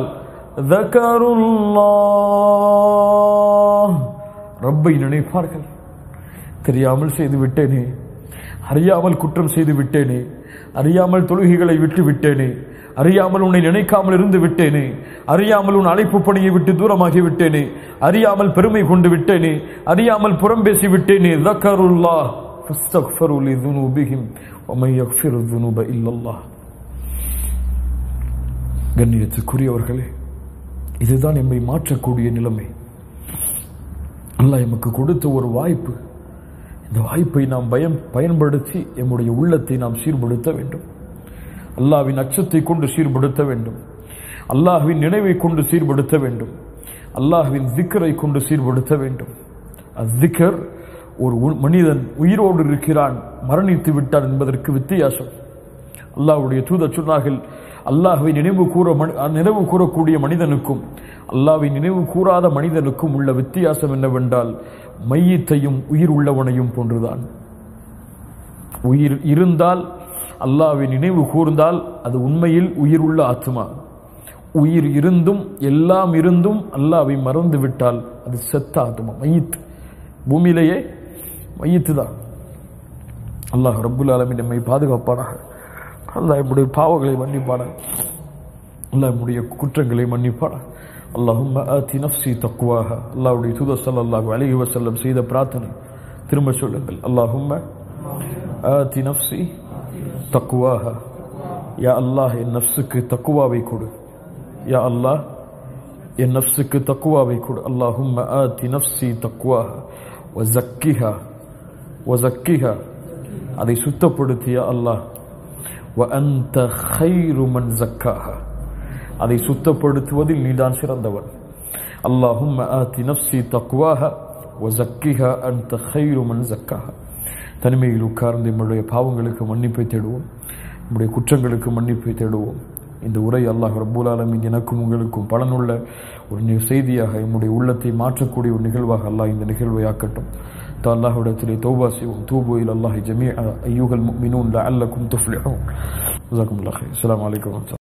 ذكروا ரப்பை நினைப்பார்கள். தெரியாமல் செய்து விட்டேனே, அறியாமல் குற்றம் செய்து விட்டேனே, அறியாமல் தொழுகைகளை விட்டு விட்டேனே, அறியாமல் உன்னை நினைக்காமல் இருந்து விட்டேனே, அறியாமல் உன் அழைப்பு பணியை விட்டு தூரமாகி விட்டேனே, அறியாமல் பெருமை கொண்டு விட்டேனே, அறியாமல் புறம் பேசி விட்டேனே. ذكروا فاستغفروا لذنوبهم ومن يغفر الذنوب إلا الله. கண்ணியத்துக்குரியவர்களே, இதுதான் நம்மை மாற்றக்கூடிய நிலைமை. அல்லாஹ் எமக்கு கொடுத்த ஒரு வாய்ப்பு. இந்த வாய்ப்பை நாம் பயம் பயன்படுத்தி நம்முடைய உள்ளத்தை நாம் சீர்படுத்த வேண்டும். அல்லாஹ்வின் அச்சத்தை கொண்டு சீர்படுத்த வேண்டும். அல்லாஹ்வின் நினைவை கொண்டு சீர்படுத்த வேண்டும். அல்லாஹ்வின் திக்ரை கொண்டு சீர்படுத்த வேண்டும். அத்திக்கர், ஒரு மனிதன் உயிரோடு இருக்கிறான், மரணித்து விட்டான் என்பதற்கு வித்தியாசம். அல்லாஹ்வுடைய தூதர் சொன்னார்கள், அல்லாஹ்வை நினைவு கூற நினைவு கூறக்கூடிய மனிதனுக்கும் அல்லாஹ்வை நினைவு கூறாத மனிதனுக்கும் உள்ள வித்தியாசம் என்னவென்றால், மையத்தையும் உயிர் உள்ளவனையும் போன்றுதான். உயிர் இருந்தால், அல்லாஹ்வை நினைவு கூர்ந்தால் அது உண்மையில் உயிர் உள்ள ஆத்மா. உயிர் இருந்தும் எல்லாம் இருந்தும் அல்லாஹ்வை மறந்து விட்டால் அது செத்த ஆத்மா, மையத். பூமியிலேயே மையத்து தான். அல்லாஹ் ரப்புல் ஆலமீன் நம்மை பாதுகாப்பானாக. அல்லாஹ் நம்முடைய பாவங்களை மன்னிப்பானாக. அல்லாஹ் நம்முடைய குற்றங்களை மன்னிப்பானாக. அல்லாஹும்ம ஆதி நஃப்ஸி தக்வாஹா. அல்லாஹ்வுடைய தூதர் ஸல்லல்லாஹு அலைஹி வஸல்லம் செய்த பிரார்த்தனை திரும்ப சொல்லுங்கள். அல்லாஹும்ம ஆதி நஃப்ஸி தக்வாஹா. யா அல்லாஹ், என் நஃப்ஸுக்கு தக்வாவை கொடு. யா அல்லாஹ், என் நஃப்ஸுக்கு தக்வாவை கொடு. அல்லாஹும்ம ஆதி நஃப்ஸி தக்வாஹா வஸக்கிஹா வஸக்கிஹா. அதை சுத்தப்படுத்திய அல்லாஹ். வ அன்த கைரு மன் ஸக்காஹா. அதை சுத்தப்படுத்துவதில் நீதான் சிறந்தவன். அல்லாஹும்ம ஆதி நஃப்ஸி தக்வாஹா வஸக்கிஹா அன்த கைரு மன் ஸக்காஹா. தனிமையில் உட்கார்ந்து நம்முடைய பாவங்களுக்கு மன்னிப்பை தேடுவோம், நம்முடைய குற்றங்களுக்கு மன்னிப்பை தேடுவோம். இந்த உரை அல்லாஹ் ரப்பல் ஆலமீன் எனக்கும் உங்களுக்கும் பலனுள்ள ஒரு செய்தியாக, நம்முடைய உள்ளத்தை மாற்றக்கூடிய ஒரு நிகழ்வாக அல்லாஹ் இந்த நிகழ்வை ஆக்கட்டும். அல்லாஹ்விடத்திலே தௌபா செய்வோம். தூபு இலல்லாஹி ஜமீஅ அய்யுஹல் முஃமினூன் லஅல்லக்கும் துஃப்லிஹூன். ஜஸாக்குமுல்லாஹ். அஸ்ஸலாமு அலைக்கும்.